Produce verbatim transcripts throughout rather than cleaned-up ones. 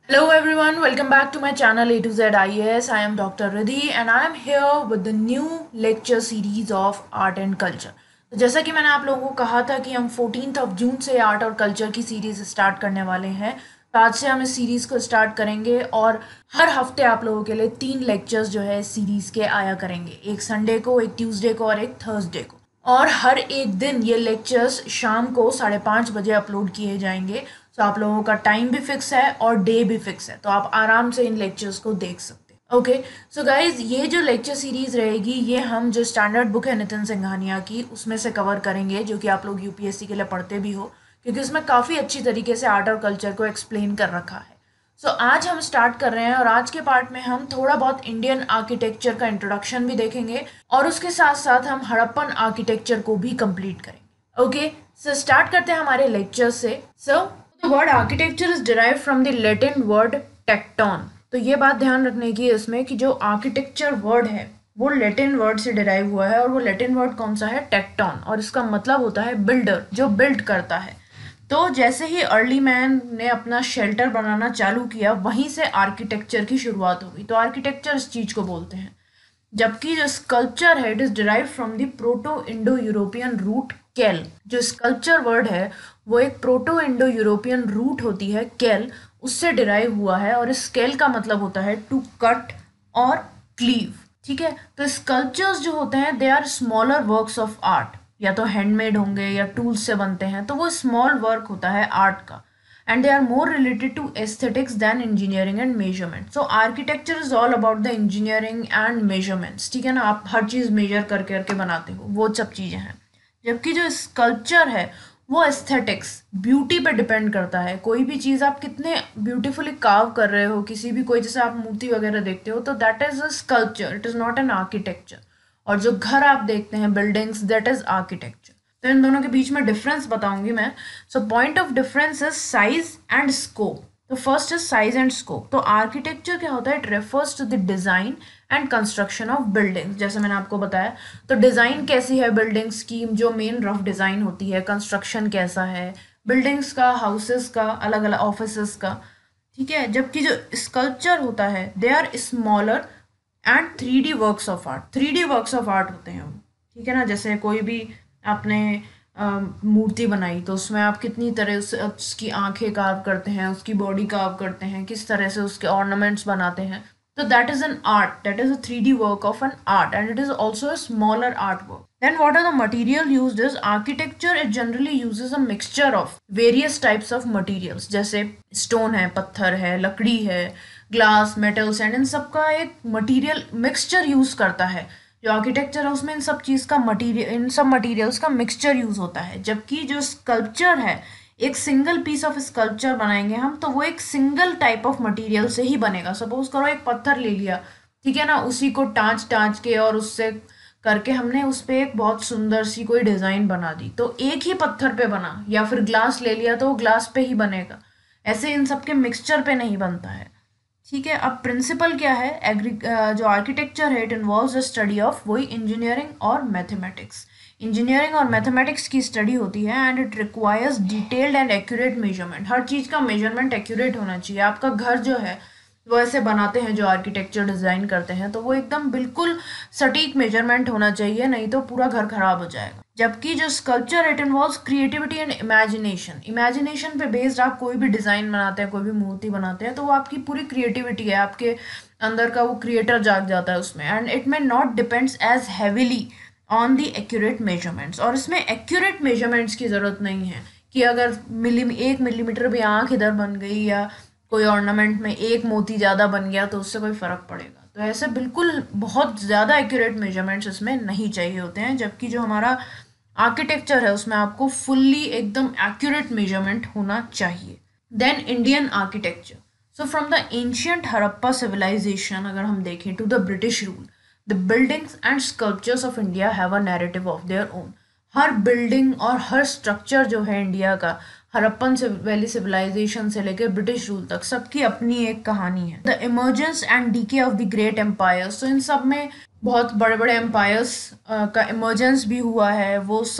Hello everyone, welcome back to my channel A to Z I A S. I am Doctor Riddhi and I am here with the new lecture series of Art and Culture. तो जैसा कि मैंने आप लोगों को कहा था कि हम फोर्टीन्थ ऑफ जून से आर्ट और कल्चर की सीरीज स्टार्ट करने वाले हैं, तो आज से हम इस सीरीज को स्टार्ट करेंगे और हर हफ्ते आप लोगों के लिए तीन लेक्चर्स जो है इस सीरीज के आया करेंगे, एक संडे को, एक ट्यूसडे को और एक थर्सडे को। और हर एक दिन ये लेक्चर्स शाम को साढ़े पाँच बजे अपलोड किए जाएंगे। तो आप लोगों का टाइम भी फिक्स है और डे भी फिक्स है, तो आप आराम से इन लेक्चर्स को देख सकते हैं। ओके, सो गाइज, ये जो लेक्चर सीरीज रहेगी ये हम जो स्टैंडर्ड बुक है नितिन सिंघानिया की, उसमें से कवर करेंगे, जो कि आप लोग यूपीएससी के लिए पढ़ते भी हो, क्योंकि उसमें काफ़ी अच्छी तरीके से आर्ट और कल्चर को एक्सप्लेन कर रखा है। सो so, आज हम स्टार्ट कर रहे हैं और आज के पार्ट में हम थोड़ा बहुत इंडियन आर्किटेक्चर का इंट्रोडक्शन भी देखेंगे और उसके साथ साथ हम हड़प्पन आर्किटेक्चर को भी कंप्लीट करेंगे। ओके, सो स्टार्ट करते हैं हमारे लेक्चर से। So the word architecture is derived from the Latin word tekton. तो ये बात ध्यान रखने की है इसमें कि जो आर्किटेक्चर वर्ड है वो लैटिन वर्ड से डिराइव हुआ है और वो लैटिन वर्ड कौन सा है? टेक्टोन, और इसका मतलब होता है बिल्डर, जो बिल्ड करता है। तो जैसे ही अर्ली मैन ने अपना शेल्टर बनाना चालू किया, वहीं से आर्किटेक्चर की शुरुआत हो गई। तो आर्किटेक्चर इस चीज को बोलते हैं। जबकि जो स्कल्पचर है it is derive from the proto Indo European root kel. जो स्कल्पचर वर्ड है वो एक प्रोटो इंडो यूरोपियन रूट होती है केल, उससे डिराइव हुआ है, और इस केल का मतलब होता है टू कट और क्लीव। ठीक है, तो स्कल्पचर्स जो होते हैं they are smaller works of art, या तो हैंडमेड होंगे या टूल्स से बनते हैं, तो वो स्मॉल वर्क होता है आर्ट का। And they are more related to aesthetics than engineering and measurement. So architecture is all about the engineering and measurements. ठीक है ना, आप हर चीज़ मेजर कर करके बनाते हो, वो सब चीज़ें हैं। जबकि जो स्कल्पचर है वो एस्थेटिक्स, ब्यूटी पे डिपेंड करता है। कोई भी चीज़ आप कितने ब्यूटीफुली कार्व कर रहे हो, किसी भी कोई जैसे आप मूर्ति वगैरह देखते हो, तो that is a sculpture, it is not an architecture. और जो घर आप देखते हैं, बिल्डिंग्स, दैट इज आर्किटेक्चर। तो इन दोनों के बीच में डिफरेंस बताऊंगी मैं। So point of difference is size and scope. तो first is size and scope. तो आर्किटेक्चर क्या होता है? It refers to the design and construction of buildings, जैसे मैंने आपको बताया। तो डिजाइन कैसी है बिल्डिंग्स की, जो मेन रफ डिजाइन होती है, कंस्ट्रक्शन कैसा है बिल्डिंग्स का, हाउसेस का, अलग अलग ऑफिसेस का। ठीक है, जबकि जो स्कल्पचर होता है they are smaller and three D works of art. Three D works of art होते हैं वो। ठीक है ना, जैसे कोई भी आपने मूर्ति बनाई तो उसमें आप कितनी तरह से उसकी आंखें कार्व करते हैं, उसकी बॉडी कार्व करते हैं, किस तरह से उसके ऑर्नामेंट्स बनाते हैं। तो that is an art, that is a three D work of an art and it is also a smaller art work. Then what are the material used is architecture it generally uses a mixture of various types of materials, जैसे stone है, पत्थर है, लकड़ी है, glass, metals, and in सब का एक material mixture use करता है। जो आर्किटेक्चर है उसमें इन सब चीज का मटेरियल, इन सब मटेरियल्स का मिक्सचर यूज होता है। जबकि जो स्कल्पचर है, एक सिंगल पीस ऑफ स्कल्पचर बनाएंगे हम, तो वो एक सिंगल टाइप ऑफ मटेरियल से ही बनेगा। सपोज करो एक पत्थर ले लिया, ठीक है ना, उसी को टाँच टाँच के और उससे करके हमने उस पर एक बहुत सुंदर सी कोई डिजाइन बना दी, तो एक ही पत्थर पे बना। या फिर ग्लास ले लिया तो वो ग्लास पे ही बनेगा। ऐसे इन सब के मिक्सचर पे नहीं बनता है। ठीक है, अब प्रिंसिपल क्या है? एग्री जो आर्किटेक्चर है it involves the study of वही इंजीनियरिंग और मैथमेटिक्स। इंजीनियरिंग और मैथमेटिक्स की स्टडी होती है and it requires detailed and accurate measurement. हर चीज़ का मेजरमेंट एक्यूरेट होना चाहिए। आपका घर जो है वो ऐसे बनाते हैं, जो आर्किटेक्चर डिज़ाइन करते हैं, तो वो एकदम बिल्कुल सटीक मेजरमेंट होना चाहिए, नहीं तो पूरा घर खराब हो जाएगा। जबकि जो sculpture it involves creativity and imagination. Imagination पे बेस्ड आप कोई भी डिज़ाइन बनाते हैं, कोई भी मूर्ति बनाते हैं, तो वो आपकी पूरी क्रिएटिविटी है, आपके अंदर का वो क्रिएटर जाग जाता है उसमें। And it may not depends as heavily on the accurate measurements. और इसमें एक्यूरेट मेजरमेंट्स की ज़रूरत नहीं है कि अगर मिली एक मिलीमीटर भी आँख इधर बन गई या कोई ऑर्नामेंट में एक मोती ज़्यादा बन गया तो उससे कोई फ़र्क पड़ेगा। तो ऐसे बिल्कुल बहुत ज़्यादा एक्यूरेट मेजरमेंट्स इसमें नहीं चाहिए होते हैं। जबकि जो हमारा आर्किटेक्चर है उसमें आपको फुल्ली एकदम एक्यूरेट मेजरमेंट होना चाहिए। Then Indian architecture. So from the ancient Harappa civilization अगर हम देखें to the British rule, the buildings and sculptures of India have a narrative of their own. हर बिल्डिंग और हर स्ट्रक्चर जो है इंडिया का, हड़प्पन वैली सिविलाइजेशन से लेकर ब्रिटिश रूल तक, सबकी अपनी एक कहानी है। The emergence and decay of the great empires. तो इन सब में बहुत बड़े बड़े एम्पायर्स का इमर्जेंस भी हुआ है, वो सब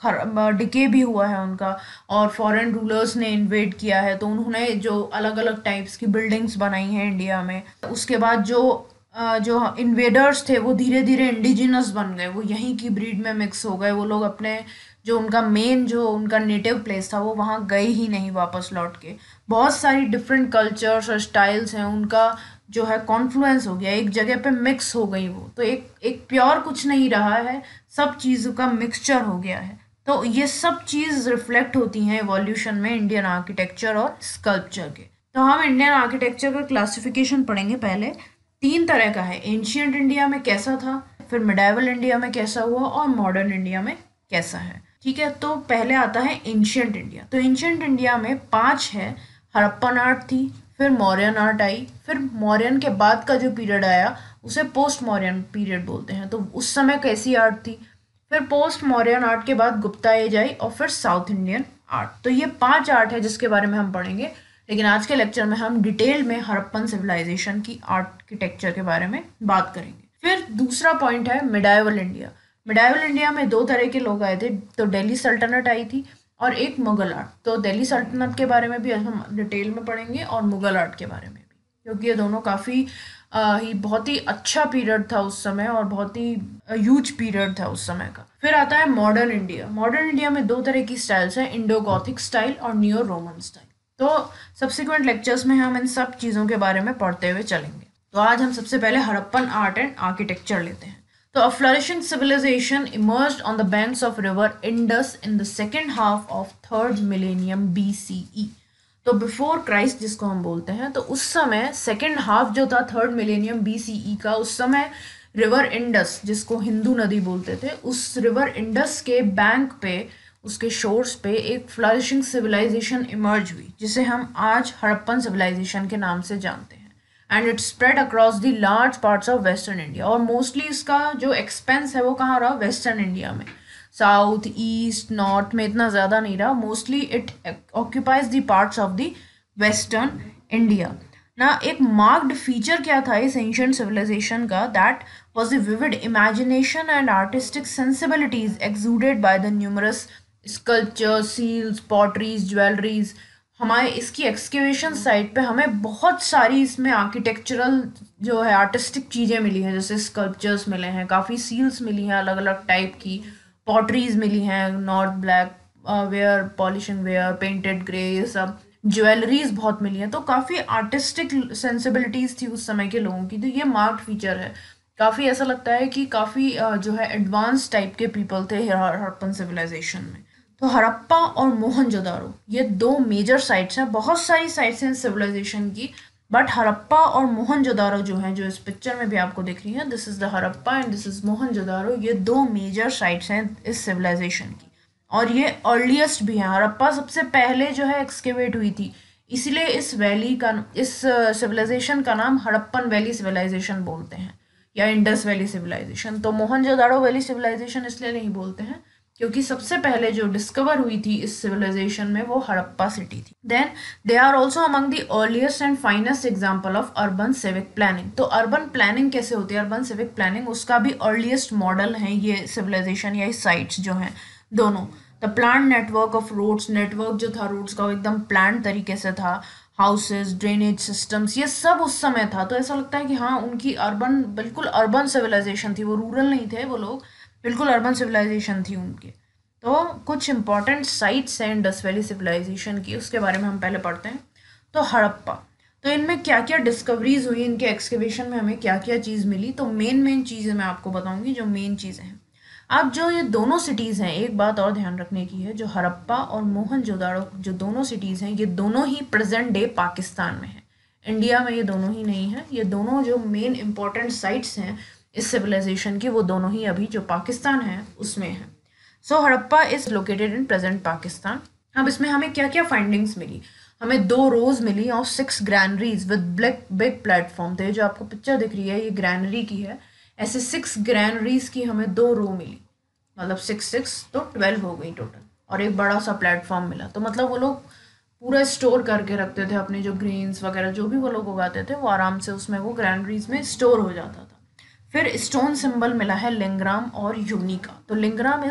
हर डिके भी हुआ है उनका, और फॉरेन रूलर्स ने इन्वेड किया है, तो उन्होंने जो अलग अलग टाइप्स की बिल्डिंग्स बनाई हैं इंडिया में। उसके बाद जो अ, जो इन्वेडर्स थे वो धीरे धीरे इंडिजिनस बन गए, वो यहीं की ब्रीड में मिक्स हो गए। वो लोग अपने जो उनका मेन जो उनका नेटिव प्लेस था वो वहाँ गए ही नहीं वापस लौट के। बहुत सारी डिफरेंट कल्चर्स और स्टाइल्स हैं, उनका जो है कॉन्फ्लुएंस हो गया, एक जगह पे मिक्स हो गई वो, तो एक एक प्योर कुछ नहीं रहा है, सब चीज़ों का मिक्सचर हो गया है। तो ये सब चीज़ रिफ्लेक्ट होती हैं एवोल्यूशन में इंडियन आर्किटेक्चर और स्कल्पचर के। तो हम इंडियन आर्किटेक्चर का क्लासिफिकेशन पढ़ेंगे। पहले तीन तरह का है, एंशियंट इंडिया में कैसा था, फिर मिडाइवल इंडिया में कैसा हुआ, और मॉडर्न इंडिया में कैसा है। ठीक है, तो पहले आता है एंशियंट इंडिया। तो एंशियंट इंडिया में पांच है, हड़प्पन आर्ट थी, फिर मौर्यन आर्ट आई, फिर मौर्यन के बाद का जो पीरियड आया उसे पोस्ट मौर्यन पीरियड बोलते हैं, तो उस समय कैसी आर्ट थी। फिर पोस्ट मौर्यन आर्ट के बाद गुप्ता एज आई, और फिर साउथ इंडियन आर्ट। तो ये पांच आर्ट है जिसके बारे में हम पढ़ेंगे, लेकिन आज के लेक्चर में हम डिटेल में हड़प्पन सिविलाइजेशन की आर्किटेक्चर के बारे में बात करेंगे। फिर दूसरा पॉइंट है मिडाइवल इंडिया। मिडाइवल इंडिया में दो तरह के लोग आए थे, तो दिल्ली सल्तनत आई थी और एक मुगल आर्ट। तो दिल्ली सल्तनत के बारे में भी हम डिटेल में पढ़ेंगे और मुगल आर्ट के बारे में भी, क्योंकि ये दोनों काफ़ी ही बहुत ही अच्छा पीरियड था उस समय, और बहुत ही ह्यूज पीरियड था उस समय का। फिर आता है मॉडर्न इंडिया। मॉडर्न इंडिया में दो तरह की स्टाइल्स हैं, इंडो गॉथिक स्टाइल और नियो रोमन स्टाइल। तो सब्सिक्वेंट लेक्चर्स में हम इन सब चीज़ों के बारे में पढ़ते हुए चलेंगे। तो आज हम सबसे पहले हड़प्पन आर्ट एंड आर्किटेक्चर लेते हैं। तो a flourishing civilization emerged on the banks of river Indus in the second half of third millennium B C E. तो बिफोर क्राइस्ट जिसको हम बोलते हैं, तो उस समय सेकेंड हाफ जो था third millennium B C E का, उस समय रिवर इंडस जिसको हिंदू नदी बोलते थे, उस रिवर इंडस के बैंक पे, उसके शोर्स पे एक फ्लरिशिंग सिविलाइजेशन इमर्ज हुई, जिसे हम आज हड़प्पन सिविलाइजेशन के नाम से जानते हैं। And it spread across the large parts of western India, और मोस्टली इसका जो एक्सपेंस है वो कहाँ रहा, वेस्टर्न इंडिया में। साउथ ईस्ट नॉर्थ में इतना ज़्यादा नहीं रहा, mostly it occupies the parts of the western India ना। एक मार्क्ड फीचर क्या था इस एंशिएंट सिविलाइजेशन का, that was the vivid imagination and artistic sensibilities exuded by the numerous sculptures, seals, potteries, jewelleries. हमारे इसकी एक्सकेवेशन साइट पे हमें बहुत सारी इसमें आर्किटेक्चरल जो है आर्टिस्टिक चीज़ें मिली हैं, जैसे स्कल्पचर्स मिले हैं, काफ़ी सील्स मिली हैं अलग अलग टाइप की, पॉटरीज मिली हैं, north black ware, polishing ware, painted grey, ये सब ज्वेलरीज बहुत मिली हैं। तो काफ़ी आर्टिस्टिक सेंसिबिलिटीज़ थी उस समय के लोगों की, तो ये मार्क्ड फीचर है। काफ़ी ऐसा लगता है कि काफ़ी जो है एडवांस टाइप के पीपल थे हड़प्पन सिविलाइजेशन में। तो हड़प्पा और मोहनजोदारो ये दो मेजर साइट्स हैं, बहुत सारी साइट्स हैं सिविलाइजेशन की, बट हड़प्पा और मोहनजोदारो जो हैं, जो इस पिक्चर में भी आपको दिख रही है, this is the Harappa and this is Mohenjodaro, ये दो मेजर साइट्स हैं इस सिविलाइजेशन की, और ये अर्लीस्ट भी हैं। हड़प्पा सबसे पहले जो है एक्सकेवेट हुई थी, इसलिए इस वैली का, इस सिविलाइजेशन का नाम हड़प्पन वैली सिविलाइजेशन बोलते हैं, या इंडस वैली सिविलाइजेशन। तो मोहनजोदारो वैली सिविलाइजेशन इसलिए नहीं बोलते हैं क्योंकि सबसे पहले जो डिस्कवर हुई थी इस सिविलाइजेशन में वो हड़प्पा सिटी थी। Then they are also among the earliest and finest example of urban civic planning. तो अर्बन प्लानिंग कैसे होती है, अर्बन सिविक प्लानिंग, उसका भी अर्लीस्ट मॉडल है ये सिविलाइजेशन या साइट्स जो हैं दोनों। The plan network of roads, network जो था रोड्स का एकदम प्लान तरीके से था, हाउसेज, ड्रेनेज सिस्टम्स, ये सब उस समय था। तो ऐसा लगता है कि हाँ उनकी अर्बन, बिल्कुल अर्बन सिविलाइजेशन थी, वो रूरल नहीं थे वो लोग, बिल्कुल अर्बन सिविलाइजेशन थी उनके। तो कुछ इंपॉर्टेंट साइट्स हैं इंडस वैली सिविलाइजेशन की, उसके बारे में हम पहले पढ़ते हैं। तो हड़प्पा, तो इनमें क्या क्या डिस्कवरीज हुई, इनके एक्सकेवेशन में हमें क्या क्या चीज़ मिली, तो मेन मेन चीज़ें मैं आपको बताऊंगी जो मेन चीज़ें हैं। अब जो ये दोनों सिटीज़ हैं, एक बात और ध्यान रखने की है, जो हड़प्पा और मोहनजोदाड़ो जो दोनों सिटीज़ हैं, ये दोनों ही प्रेजेंट डे पाकिस्तान में हैं, इंडिया में ये दोनों ही नहीं हैं। ये दोनों जो मेन इंपॉर्टेंट साइट्स हैं इस सिविलाइजेशन की, वो दोनों ही अभी जो पाकिस्तान है उसमें है। So Harappa is located in present Pakistan. अब इसमें हमें क्या क्या फाइंडिंग्स मिली, हमें दो रोज मिली और six granaries with black big platform थे, जो आपको पिक्चर दिख रही है ये ग्रैनरी की है। ऐसे सिक्स ग्रैनरीज की हमें दो रो मिली, मतलब सिक्स सिक्स तो ट्वेल्व हो गई टोटल, और एक बड़ा सा प्लेटफॉर्म मिला। तो मतलब वो लोग पूरा स्टोर करके रखते थे अपने जो ग्रेन्स वगैरह जो भी वो लोग उगाते थे, वो आराम से उसमें वो ग्रैनरीज में स्टोर हो जाता था। फिर स्टोन सिंबल मिला है लिंगराम और यूनी का। तो lingam is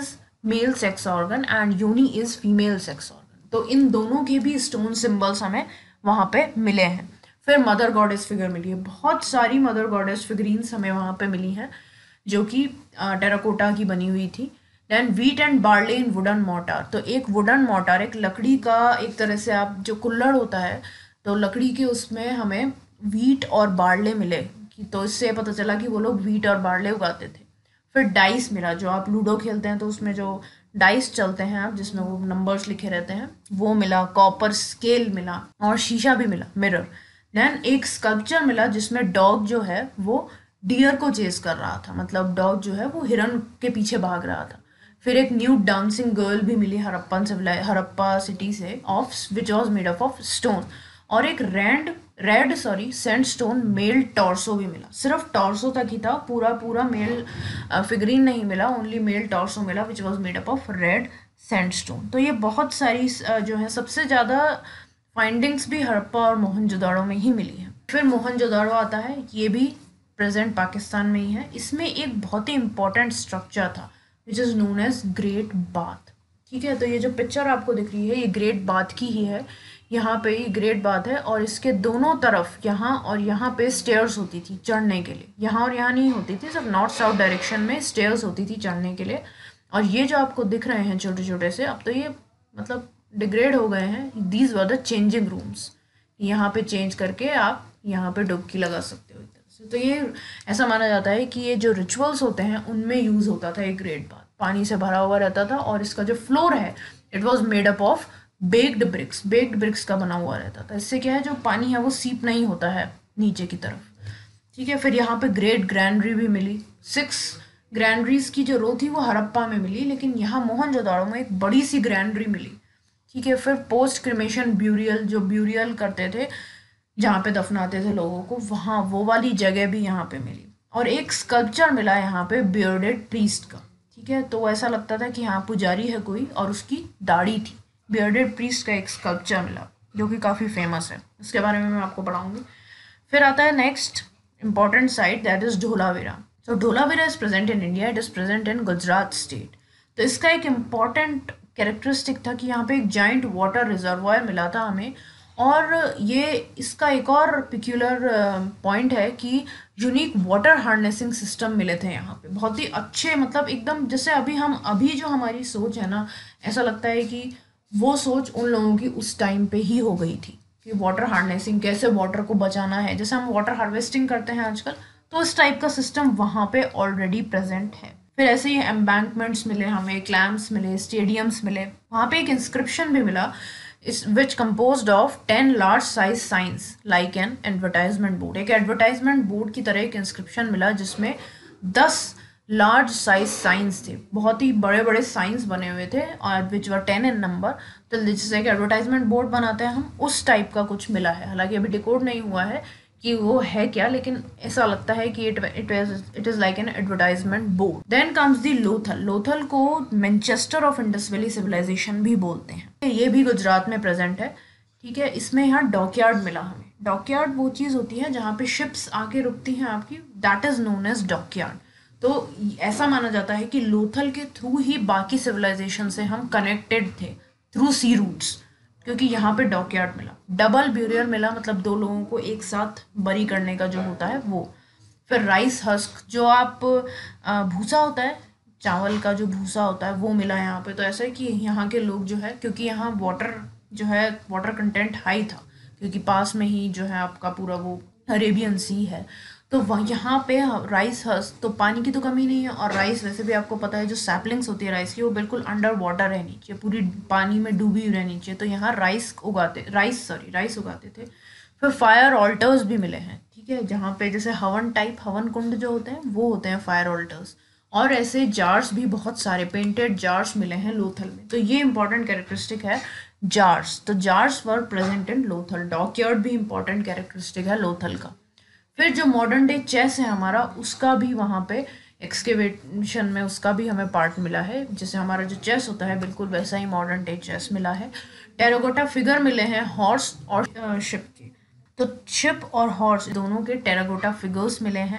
male sex organ and yoni is female sex organ. तो इन दोनों के भी स्टोन सिंबल्स हमें वहाँ पे मिले हैं। फिर मदर गॉडेस फिगर मिली है, बहुत सारी मदर गॉडेस फिगरीन्स हमें वहाँ पे मिली हैं जो कि टेराकोटा की बनी हुई थी। Then wheat and barley in wooden mortar, तो एक वुडन मोर्टार, एक लकड़ी का एक तरह से आप जो कुल्हड़ होता है, तो लकड़ी के उसमें हमें व्हीट और बार्ले मिले कि तो इससे पता चला कि वो लोग व्हीट और बार्ले उगाते थे। फिर डाइस मिला, जो आप लूडो खेलते हैं तो उसमें जो डाइस चलते हैं आप जिसमें वो नंबर्स लिखे रहते हैं, वो मिला। कॉपर स्केल मिला और शीशा भी मिला, मिरर। देन एक स्कल्पचर मिला जिसमें डॉग जो है वो डियर को चेस कर रहा था, मतलब डॉग जो है वो हिरन के पीछे भाग रहा था। फिर एक न्यू डांसिंग गर्ल भी मिली हड़प्पन सिविलाइ हड़प्पा सिटी से, of which was made up of stone. और एक red red sorry sandstone male torso भी मिला। सिर्फ टॉर्सो तक ही था, पूरा पूरा मेल फिगरीन नहीं मिला, ओनली मेल टॉर्सो मिला which was made up of red sandstone. तो ये बहुत सारी जो है, सबसे ज़्यादा फाइंडिंग्स भी हड़प्पा और मोहनजोदाड़ो में ही मिली है। फिर मोहनजोदाड़ो आता है, ये भी प्रेजेंट पाकिस्तान में ही है। इसमें एक बहुत ही इंपॉर्टेंट स्ट्रक्चर था which is known as great bath. ठीक है, तो ये जो पिक्चर आपको दिख रही है ये ग्रेट बाथ की ही है। यहाँ पे ये ग्रेट बाथ है और इसके दोनों तरफ यहाँ और यहाँ पे स्टेयर्स होती थी चढ़ने के लिए। यहाँ और यहाँ नहीं होती थी, सब नॉर्थ साउथ डायरेक्शन में स्टेयर्स होती थी चढ़ने के लिए। और ये जो आपको दिख रहे हैं छोटे छोटे से, अब तो ये मतलब डिग्रेड हो गए हैं। These were the changing rooms, यहाँ पे चेंज करके आप यहाँ पे डुबकी लगा सकते हो एक तरह से। तो ये ऐसा माना जाता है कि ये जो रिचुअल्स होते हैं उनमें यूज़ होता था ये ग्रेट बाथ। पानी से भरा हुआ रहता था और इसका जो फ्लोर है it was made up of baked bricks, baked bricks का बना हुआ रहता था। इससे क्या है, जो पानी है वो सीप नहीं होता है नीचे की तरफ। ठीक है, फिर यहाँ पे ग्रेट ग्रैंडरी भी मिली। सिक्स ग्रैंडरीज की जो रो थी वो हड़प्पा में मिली, लेकिन यहाँ मोहनजोदाड़ो में एक बड़ी सी ग्रैंडरी मिली। ठीक है, फिर पोस्ट क्रिमेशन ब्यूरियल, जो ब्यूरियल करते थे जहाँ पे दफनाते थे लोगों को, वहाँ वो वाली जगह भी यहाँ पे मिली। और एक स्कल्पचर मिला यहाँ पे बियर्डेड प्रीस्ट का। ठीक है, तो ऐसा लगता था कि हाँ पुजारी है कोई और उसकी दाढ़ी थी। बियर्डेड प्रीस्ट का एक स्कल्पचर मिला जो कि काफ़ी फेमस है, इसके बारे में मैं आपको पढ़ाऊंगी। फिर आता है next important site, that is Dholavira. तो Dholavira is present in India, it is present in Gujarat state. तो इसका एक इम्पॉर्टेंट कैरेक्टरिस्टिक था कि यहाँ पे एक जाइंट वाटर रिजर्वायर मिला था हमें। और ये इसका एक और पिक्यूलर पॉइंट है कि यूनिक वाटर हार्नेसिंग सिस्टम मिले थे यहाँ पे, बहुत ही अच्छे, मतलब एकदम जैसे अभी हम अभी जो हमारी सोच है ना, ऐसा लगता है कि वो सोच उन लोगों की उस टाइम पे ही हो गई थी कि वाटर हार्नेसिंग, कैसे वाटर को बचाना है, जैसे हम वाटर हार्वेस्टिंग करते हैं आजकल, तो इस टाइप का सिस्टम वहाँ पे ऑलरेडी प्रेजेंट है। फिर ऐसे ही एम्बैंकमेंट्स मिले हमें, क्लैम्प्स मिले, स्टेडियम्स मिले। वहाँ पे एक इंस्क्रिप्शन भी मिला इस which composed of ten large size signs like an advertisement board. एक एडवर्टाइजमेंट बोर्ड की तरह एक इंस्क्रिप्शन मिला जिसमें दस लार्ज साइज साइंस थे, बहुत ही बड़े बड़े साइंस बने हुए थे और विच वर टेन इन नंबर। तो जैसे एक एडवर्टाइजमेंट बोर्ड बनाते हैं हम, उस टाइप का कुछ मिला है। हालांकि अभी डिकोड नहीं हुआ है कि वो है क्या, लेकिन ऐसा लगता है कि it it it is like an advertisement board. Then comes the Lothal. Lothal को Manchester of Indus valley civilisation भी बोलते हैं, ये भी गुजरात में प्रेजेंट है। ठीक है, इसमें यहाँ डॉकयार्ड मिला हमें। डॉकयार्ड वो चीज़ होती है जहाँ पे शिप्स आके रुकती हैं आपकी, that is known as dockyard. तो ऐसा माना जाता है कि लोथल के थ्रू ही बाकी सिविलाइजेशन से हम कनेक्टेड थे, थ्रू सी रूट्स, क्योंकि यहाँ पे डॉकयार्ड मिला। डबल ब्यूरियर मिला, मतलब दो लोगों को एक साथ बरी करने का जो होता है वो। फिर राइस हस्क, जो आप भूसा होता है, चावल का जो भूसा होता है वो मिला यहाँ पे। तो ऐसा है कि यहाँ के लोग जो है, क्योंकि यहाँ वाटर जो है वाटर कंटेंट हाई था, क्योंकि पास में ही जो है आपका पूरा वो अरेबियन सी है, तो वह यहाँ पे राइस हस्क, तो पानी की तो कमी नहीं है। और राइस वैसे भी आपको पता है जो सैपलिंग्स होती है राइस की, वो बिल्कुल अंडर वाटर रहनी चाहिए, पूरी पानी में डूबी रहनी चाहिए। तो यहाँ राइस उगाते राइस सॉरी राइस उगाते थे। फिर फायर ऑल्टर्स भी मिले हैं। ठीक है, जहाँ पे जैसे हवन टाइप, हवन कुंड जो होते हैं वो होते हैं फायर ऑल्टर्स। और ऐसे जार्स भी बहुत सारे पेंटेड जार्स मिले हैं लोथल में। तो ये इंपॉर्टेंट कैरेक्टरिस्टिक है जार्स। तो jars were present in Lothal. Dockyard भी इंपॉर्टेंट कैरेक्टरिस्टिक है लोथल का। फिर जो मॉडर्न डे चेस है हमारा, उसका भी वहाँ पे एक्सकेवेशन में उसका भी हमें पार्ट मिला है। जैसे हमारा जो चेस होता है बिल्कुल वैसा ही मॉडर्न डे चेस मिला है। टेराकोटा फिगर मिले हैं हॉर्स और शिप के। तो शिप और हॉर्स दोनों के टेराकोटा फिगर्स मिले हैं।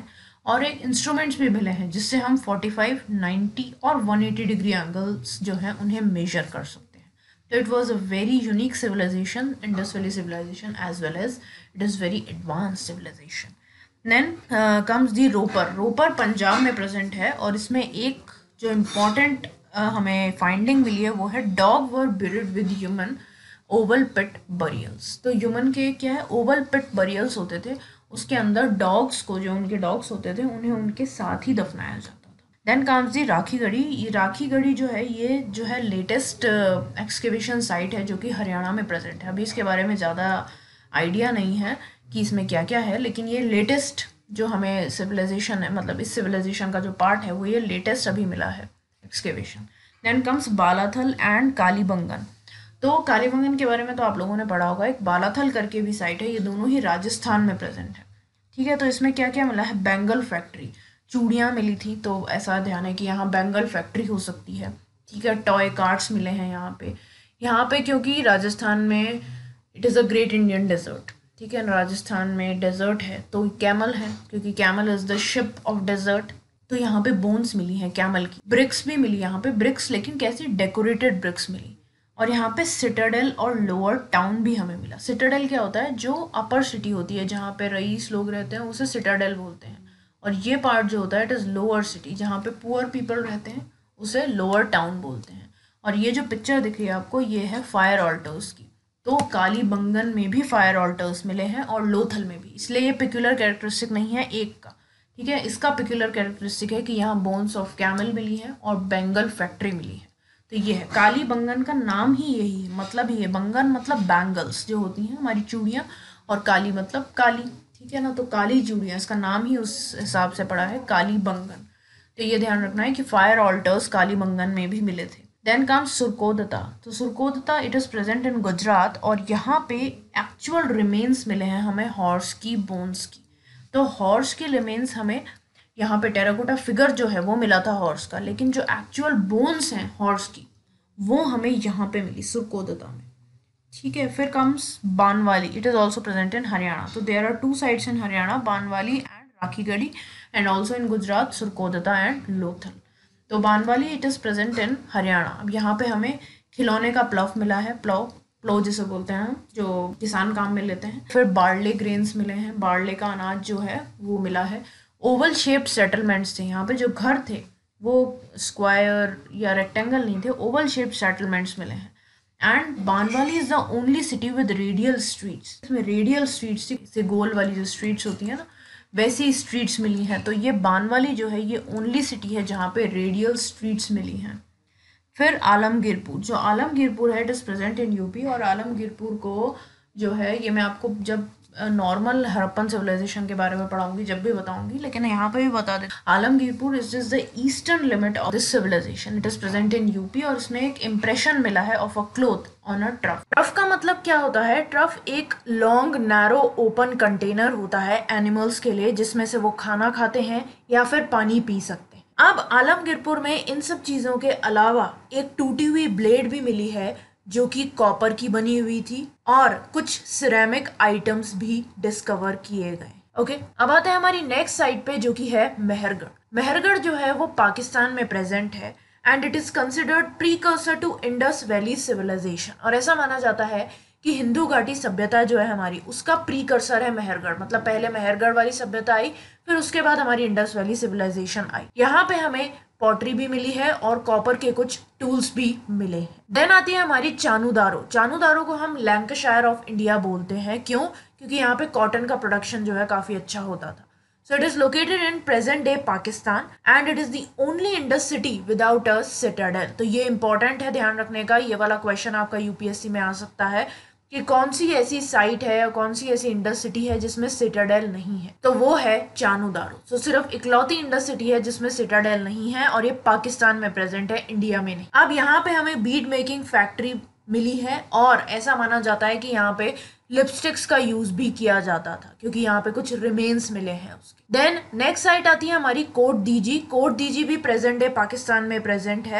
और एक इंस्ट्रूमेंट्स भी मिले हैं जिससे हम पैंतालीस, नब्बे और एक सौ अस्सी डिग्री एंगल्स जो हैं उन्हें मेजर कर सकते हैं। तो it was a very unique civilisation, Indus valley civilisation, as well as it is very advance civilisation. Then comes the Ropar. Ropar Punjab में प्रेजेंट है और इसमें एक जो इम्पोर्टेंट uh, हमें फाइंडिंग मिली है वो है dog were buried with human oval pit burials. तो ह्यूमन के क्या है, ओवल पिट बरियल्स होते थे, उसके अंदर डॉग्स को, जो उनके डॉग्स होते थे उन्हें उनके साथ ही दफनाया जाता था। Then comes the Rakhigarhi. ये राखी गढ़ी जो है ये जो है लेटेस्ट एक्सकेवेशन साइट है जो कि हरियाणा में प्रेजेंट है। अभी इसके बारे में ज़्यादा आइडिया नहीं है कि इसमें क्या क्या है, लेकिन ये लेटेस्ट जो हमें सिविलाइजेशन है, मतलब इस सिविलाइजेशन का जो पार्ट है वो ये लेटेस्ट अभी मिला है excavation. Then comes Balathal and Kalibangan. तो कालीबंगन के बारे में तो आप लोगों ने पढ़ा होगा। एक बालाथल करके भी साइट है, ये दोनों ही राजस्थान में प्रेजेंट है। ठीक है, तो इसमें क्या क्या मिला है, बैंगल फैक्ट्री, चूड़ियाँ मिली थी, तो ऐसा ध्यान है कि यहाँ बैंगल फैक्ट्री हो सकती है। ठीक है, टॉय कार्ट्स मिले हैं यहाँ पे। यहाँ पे क्योंकि राजस्थान में it is a great Indian desert, ठीक है, राजस्थान में डेजर्ट है तो कैमल है, क्योंकि camel is the ship of desert. तो यहाँ पे बोन्स मिली हैं कैमल की। ब्रिक्स भी मिली यहाँ पे, ब्रिक्स लेकिन कैसी डेकोरेटेड ब्रिक्स मिली। और यहाँ पे सिटाडेल और लोअर टाउन भी हमें मिला। सिटाडेल क्या होता है, जो अपर सिटी होती है जहाँ पे रईस लोग रहते हैं उसे सिटाडेल बोलते हैं, और ये पार्ट जो होता है इट इज़ लोअर सिटी, जहाँ पे पुअर पीपल रहते हैं उसे लोअर टाउन बोलते हैं। और ये जो पिक्चर दिख रही है आपको, ये है फायर ऑल्टर्स की। तो कालीबंगन में भी फायर ऑल्टर्स मिले हैं और लोथल में भी, इसलिए ये पिक्यूलर कैरेक्टरिस्टिक नहीं है एक का। ठीक है, इसका पिक्यूलर कैरेक्टरिस्टिक है कि यहाँ बोन्स ऑफ कैमल मिली है और बेंगल फैक्ट्री मिली है। तो ये है कालीबंगन, का नाम ही यही है, मतलब ही है, बंगन मतलब बैंगल्स जो होती हैं हमारी चूड़ियाँ, और काली मतलब काली। ठीक है ना, तो काली चूड़ियाँ, इसका नाम ही उस हिसाब से पड़ा है कालीबंगन। तो ये ध्यान रखना है कि फायर ऑल्टर्स कालीबंगन में भी मिले थे। Then comes Surkotada. तो Surkotada it is present in Gujarat, और यहाँ पे एक्चुअल रिमेन्स मिले हैं हमें हॉर्स की बोन्स की। तो हॉर्स के रिमेन्स हमें यहाँ पे टेराकोटा फिगर जो है वो मिला था हॉर्स का, लेकिन जो एक्चुअल बोन्स हैं हॉर्स की वो हमें यहाँ पे मिली सुरकोदता में। ठीक है, फिर comes Banawali. It is also present in Haryana. तो there are two sites in Haryana, Banawali and Rakhigarhi, and also in Gujarat Surkotada and Lothal. तो Banawali it is present in Haryana. अब यहाँ पे हमें खिलौने का प्लव मिला है, प्लव प्लो जिसे बोलते हैं, जो किसान काम में लेते हैं। फिर बार्ले ग्रेन्स मिले हैं, बार्ले का अनाज जो है वो मिला है। ओवल शेप्ड सेटलमेंट्स थे, यहाँ पे जो घर थे वो स्क्वायर या रेक्टेंगल नहीं थे, ओवल शेप्ड सेटलमेंट्स मिले हैं। And Banawali is the only city with radial streets. इसमें रेडियल स्ट्रीट्स थी, से गोल वाली जो स्ट्रीट्स होती हैं ना, वैसी स्ट्रीट्स मिली हैं। तो ये बानवाली जो है ये ओनली सिटी है जहाँ पे रेडियल स्ट्रीट्स मिली हैं। फिर आलमगीरपुर। जो आलमगीरपुर है it is present in UP, और आलमगीरपुर को जो है ये मैं आपको जब नॉर्मल हड़प्पन सिविलाइजेशन के बारे में पढ़ाऊंगी जब भी बताऊंगी, लेकिन यहाँ पे भी बता दें, Alamgirpur is is the eastern limit of this civilisation. It is present in UP, और इसमें एक इम्प्रेशन मिला है of a cloth on a trough. Trough का मतलब क्या होता है, ट्रफ एक लॉन्ग नैरो ओपन कंटेनर होता है एनिमल्स के लिए, जिसमें से वो खाना खाते हैं या फिर पानी पी सकते हैं। अब आलमगीरपुर में इन सब चीज़ों के अलावा एक टूटी हुई ब्लेड भी मिली है जो कि कॉपर की बनी हुई थी, और कुछ सिरेमिक आइटम्स भी डिस्कवर किए गए। ओके, अब आते हैं हमारी नेक्स्ट साइट पे जो कि है मेहरगढ़। मेहरगढ़ जो है वो पाकिस्तान में प्रेजेंट है, and it is considered precursor to Indus valley civilisation. और ऐसा माना जाता है कि हिंदू घाटी सभ्यता जो है हमारी, उसका प्रीकर्सर है मेहरगढ़। मतलब पहले मेहरगढ़ वाली सभ्यता आई, फिर उसके बाद हमारी इंडस वैली सिविलाइजेशन आई। यहाँ पे हमें पॉटरी भी मिली है और कॉपर के कुछ टूल्स भी मिले हैं। देन आती है हमारी चानूदारो। चानूदारो को हम लैंकाशायर ऑफ इंडिया बोलते हैं, क्यों? क्योंकि यहाँ पे कॉटन का प्रोडक्शन जो है काफी अच्छा होता था। So it is located in present day Pakistan, and it is the only Indus city without a citadel. तो ये इंपॉर्टेंट है ध्यान रखने का, ये वाला क्वेश्चन आपका यूपीएससी में आ सकता है कि कौन सी ऐसी साइट है या कौन सी ऐसी इंडस सिटी है जिसमें सिटाडेल नहीं है, तो वो है चानूदारो। तो सिर्फ इकलौती इंडस सिटी है जिसमें सिटाडेल नहीं है, और ये पाकिस्तान में प्रेजेंट है, इंडिया में नहीं। अब यहाँ पे हमें बीड मेकिंग फैक्ट्री मिली है, और ऐसा माना जाता है कि यहाँ पे लिपस्टिक्स का यूज भी किया जाता था, क्योंकि यहाँ पे कुछ रिमेन्स मिले हैं उसके। देन नेक्स्ट साइट आती है हमारी कोट दीजी। कोट दीजी भी प्रेजेंट डे पाकिस्तान में प्रेजेंट है,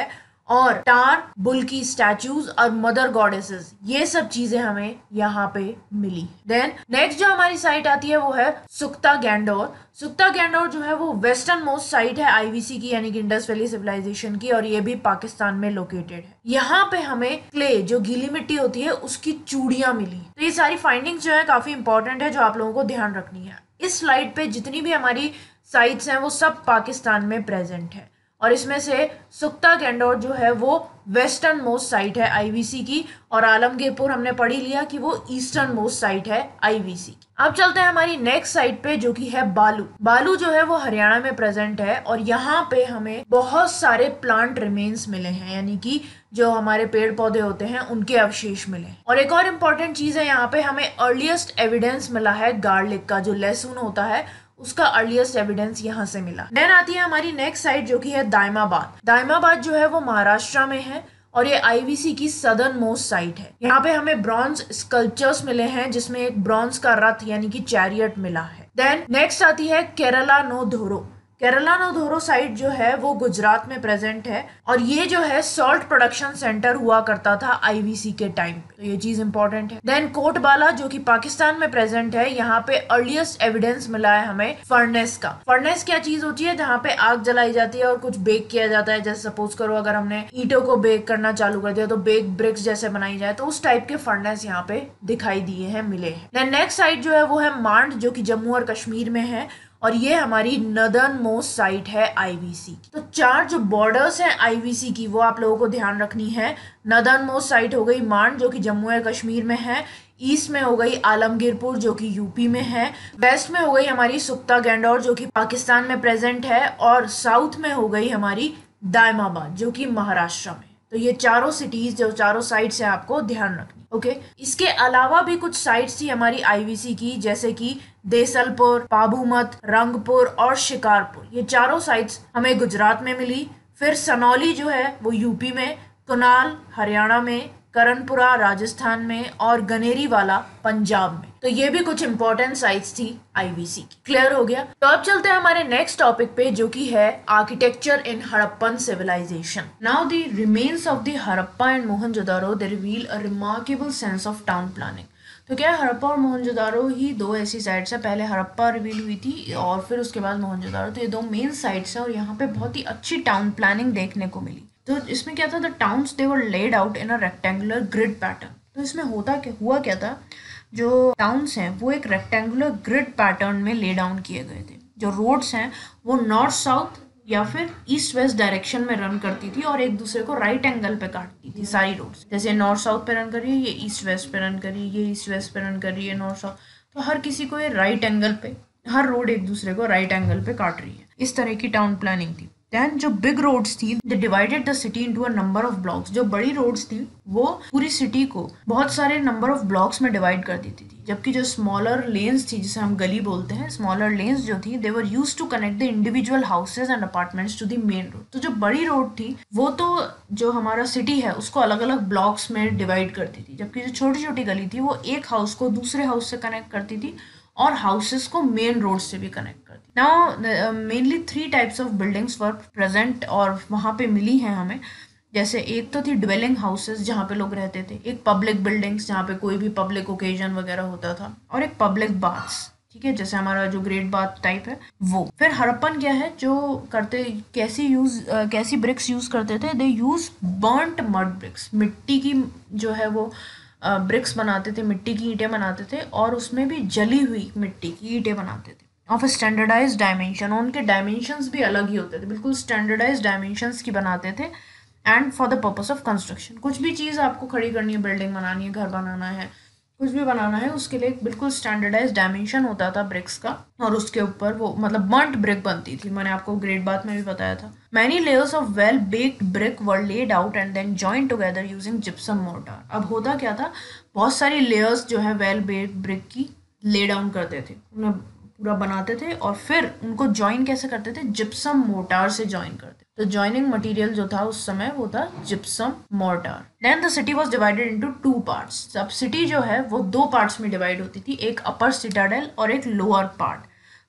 और टार बुल की स्टैचूज और मदर गॉडेसेस, ये सब चीजें हमें यहाँ पे मिली। देन नेक्स्ट जो हमारी साइट आती है वो है सुक्ता गैंडोर। सुक्ता गैंडोर जो है वो वेस्टर्न मोस्ट साइट है आईवीसी की, यानी कि इंडस वैली सिविलाइजेशन की, और ये भी पाकिस्तान में लोकेटेड है। यहाँ पे हमें क्ले, जो गीली मिट्टी होती है, उसकी चूड़ियां मिली। तो ये सारी फाइंडिंग्स जो है काफी इंपॉर्टेंट है, जो आप लोगों को ध्यान रखनी है। इस स्लाइड पे जितनी भी हमारी साइट्स हैं वो सब पाकिस्तान में प्रेजेंट है, और इसमें से सुक्ता गैंडोर जो है वो वेस्टर्न मोस्ट साइट है आईवीसी की, और आलमगीरपुर हमने पढ़ ही लिया कि वो ईस्टर्न मोस्ट साइट है आईवीसी की। अब चलते हैं हमारी नेक्स्ट साइट पे, जो कि है बालू। बालू जो है वो हरियाणा में प्रेजेंट है, और यहाँ पे हमें बहुत सारे प्लांट रिमेन्स मिले हैं, यानी कि जो हमारे पेड़ पौधे होते हैं उनके अवशेष मिले। और एक और इम्पोर्टेंट चीज है, यहाँ पे हमें अर्लीस्ट एविडेंस मिला है गार्लिक का, जो लहसुन होता है उसका अर्लीस्ट एविडेंस यहाँ से मिला। देन आती है हमारी नेक्स्ट साइट, जो कि है दायमाबाद। दायमाबाद जो है वो महाराष्ट्र में है, और ये आईवीसी की सदर्न मोस्ट साइट है। यहाँ पे हमें ब्रॉन्ज स्कल्पचर्स मिले हैं, जिसमें एक ब्रॉन्ज का रथ यानी कि चैरियट मिला है। देन नेक्स्ट आती है केरला नो धोरो। केरला नो धोरो साइट जो है वो गुजरात में प्रेजेंट है, और ये जो है सॉल्ट प्रोडक्शन सेंटर हुआ करता था आईवीसी के टाइम पे, तो ये चीज इंपॉर्टेंट है। देन कोटबाला जो कि पाकिस्तान में प्रेजेंट है, यहाँ पे अर्लीस्ट एविडेंस मिला है हमें फर्नेस का। फर्नेस क्या चीज होती है, जहाँ पे आग जलाई जाती है और कुछ बेक किया जाता है। जैसे सपोज करो अगर हमने ईंटों को बेक करना चालू कर दिया तो बेक ब्रिक्स जैसे बनाई जाए, तो उस टाइप के फर्नेस यहाँ पे दिखाई दिए हैं, मिले हैं। देन नेक्स्ट साइट जो है वो है मांड, जो कि जम्मू और कश्मीर में है, और ये हमारी नदर्न मोस्ट साइट है आईवीसी की। तो चार जो बॉर्डर्स हैं आईवीसी की वो आप लोगों को ध्यान रखनी है। नदर्न मोस्ट साइट हो गई मांड, जो कि जम्मू और कश्मीर में है। ईस्ट में हो गई आलमगीरपुर, जो कि यूपी में है। वेस्ट में हो गई हमारी सुक्ता गैंडोर, जो कि पाकिस्तान में प्रेजेंट है। और साउथ में हो गई हमारी दायमाबाद, जो कि महाराष्ट्र में। तो ये चारों सिटीज, जो चारों साइट्स है, आपको ध्यान रखनी। Okay okay? इसके अलावा भी कुछ साइट्स थी हमारी आईवीसी की, जैसे कि देसलपुर, पाबूमत, रंगपुर और शिकारपुर। ये चारों साइट्स हमें गुजरात में मिली। फिर सनौली जो है वो यूपी में, कुनाल हरियाणा में, करनपुरा राजस्थान में, और गनेरी वाला पंजाब में। तो ये भी कुछ इंपॉर्टेंट साइट्स थी आईवीसी की। क्लियर हो गया? तो अब चलते हैं हमारे नेक्स्ट टॉपिक पे, जो कि है architecture in Harappan civilisation. Now the remains of the Harappa and Mohenjodaro they reveal a remarkable sense of town planning. तो क्या है, हड़प्पा और मोहनजोदारो ही दो ऐसी साइट्स है। पहले हड़प्पा रिवील हुई थी और फिर उसके बाद मोहनजोदारो। तो ये दो मेन साइट्स है, और यहाँ पे बहुत ही अच्छी टाउन प्लानिंग देखने को मिली। तो इसमें क्या था, the towns they were laid out in a rectangular grid pattern. तो इसमें होता क्या हुआ क्या था, जो टाउन्स हैं वो एक रेक्टेंगुलर ग्रिड पैटर्न में ले डाउन किए गए थे। जो रोड्स हैं वो नॉर्थ साउथ या फिर ईस्ट वेस्ट डायरेक्शन में रन करती थी, और एक दूसरे को राइट एंगल पे काटती थी सारी रोड्स। जैसे नॉर्थ साउथ पे रन कर रही है, ये ईस्ट वेस्ट पे रन कर रही है, ये ईस्ट वेस्ट पे रन कर रही है, नॉर्थ साउथ। तो हर किसी को ये राइट एंगल पे, हर रोड एक दूसरे को राइट एंगल पे काट रही है। इस तरह की टाउन प्लानिंग थी। देन जो बिग रोड्स थी, they divided the city into a number of blocks. जो बड़ी रोड्स थी वो पूरी सिटी को बहुत सारे नंबर ऑफ ब्लॉक्स में डिवाइड कर देती थी, जबकि जो स्मॉलर लेन्स थी, जिसे हम गली बोलते हैं, स्मॉलर लेन्स जो थी, they were used to connect the individual houses and apartments to the main road. तो जो बड़ी रोड थी वो तो जो हमारा सिटी है उसको अलग अलग ब्लॉक्स में डिवाइड करती थी, जबकि जो छोटी छोटी गली थी वो एक हाउस को दूसरे हाउस से कनेक्ट करती थी और हाउसेस को मेन रोड से भी कनेक्ट करती। Now mainly three types of buildings were present, और वहाँ पे मिली हैं हमें। जैसे एक तो थी ड्वेलिंग हाउसेस, जहाँ पे लोग रहते थे। एक पब्लिक बिल्डिंग्स, जहाँ पे कोई भी पब्लिक ओकेजन वगैरह होता था। और एक पब्लिक बाथ्स, ठीक है, जैसे हमारा जो ग्रेट बाथ टाइप है वो। फिर हड़प्पन क्या है जो करते, कैसी यूज कैसी ब्रिक्स यूज करते थे, they use burnt mud bricks. मिट्टी की जो है वो ब्रिक्स बनाते थे, मिट्टी की ईंटें बनाते थे, और उसमें भी जली हुई मिट्टी की ईंटें बनाते थे। ऑफ स्टैंडर्डाइज डायमेंशन, उनके डायमेंशंस भी अलग ही होते थे, बिल्कुल स्टैंडर्डाइज डायमेंशंस की बनाते थे। And for the purpose of construction, कुछ भी चीज़ आपको खड़ी करनी है, बिल्डिंग बनानी है, घर बनाना है, कुछ भी बनाना है, उसके लिए बिल्कुल स्टैंडर्डाइज डायमेंशन होता था ब्रिक्स का, और उसके ऊपर वो मतलब बर्न्ट ब्रिक बनती थी। मैंने आपको ग्रेट बाथ में भी बताया था। Many layers of well baked brick were laid out and then joint together using gypsum mortar. अब होता क्या था, बहुत सारी लेयर्स जो है वेल बेक्ड ब्रिक की ले डाउन करते थे, उन्हें पूरा बनाते थे, और फिर उनको ज्वाइन कैसे करते थे, जिप्सम मोर्टार से ज्वाइन करते। तो ज्वाइनिंग मटेरियल जो था उस समय वो था gypsum mortar. Then the city was divided into two parts. अब सिटी जो है वो दो पार्ट्स में डिवाइड होती थी, एक अपर सिटाडेल और एक लोअर पार्ट।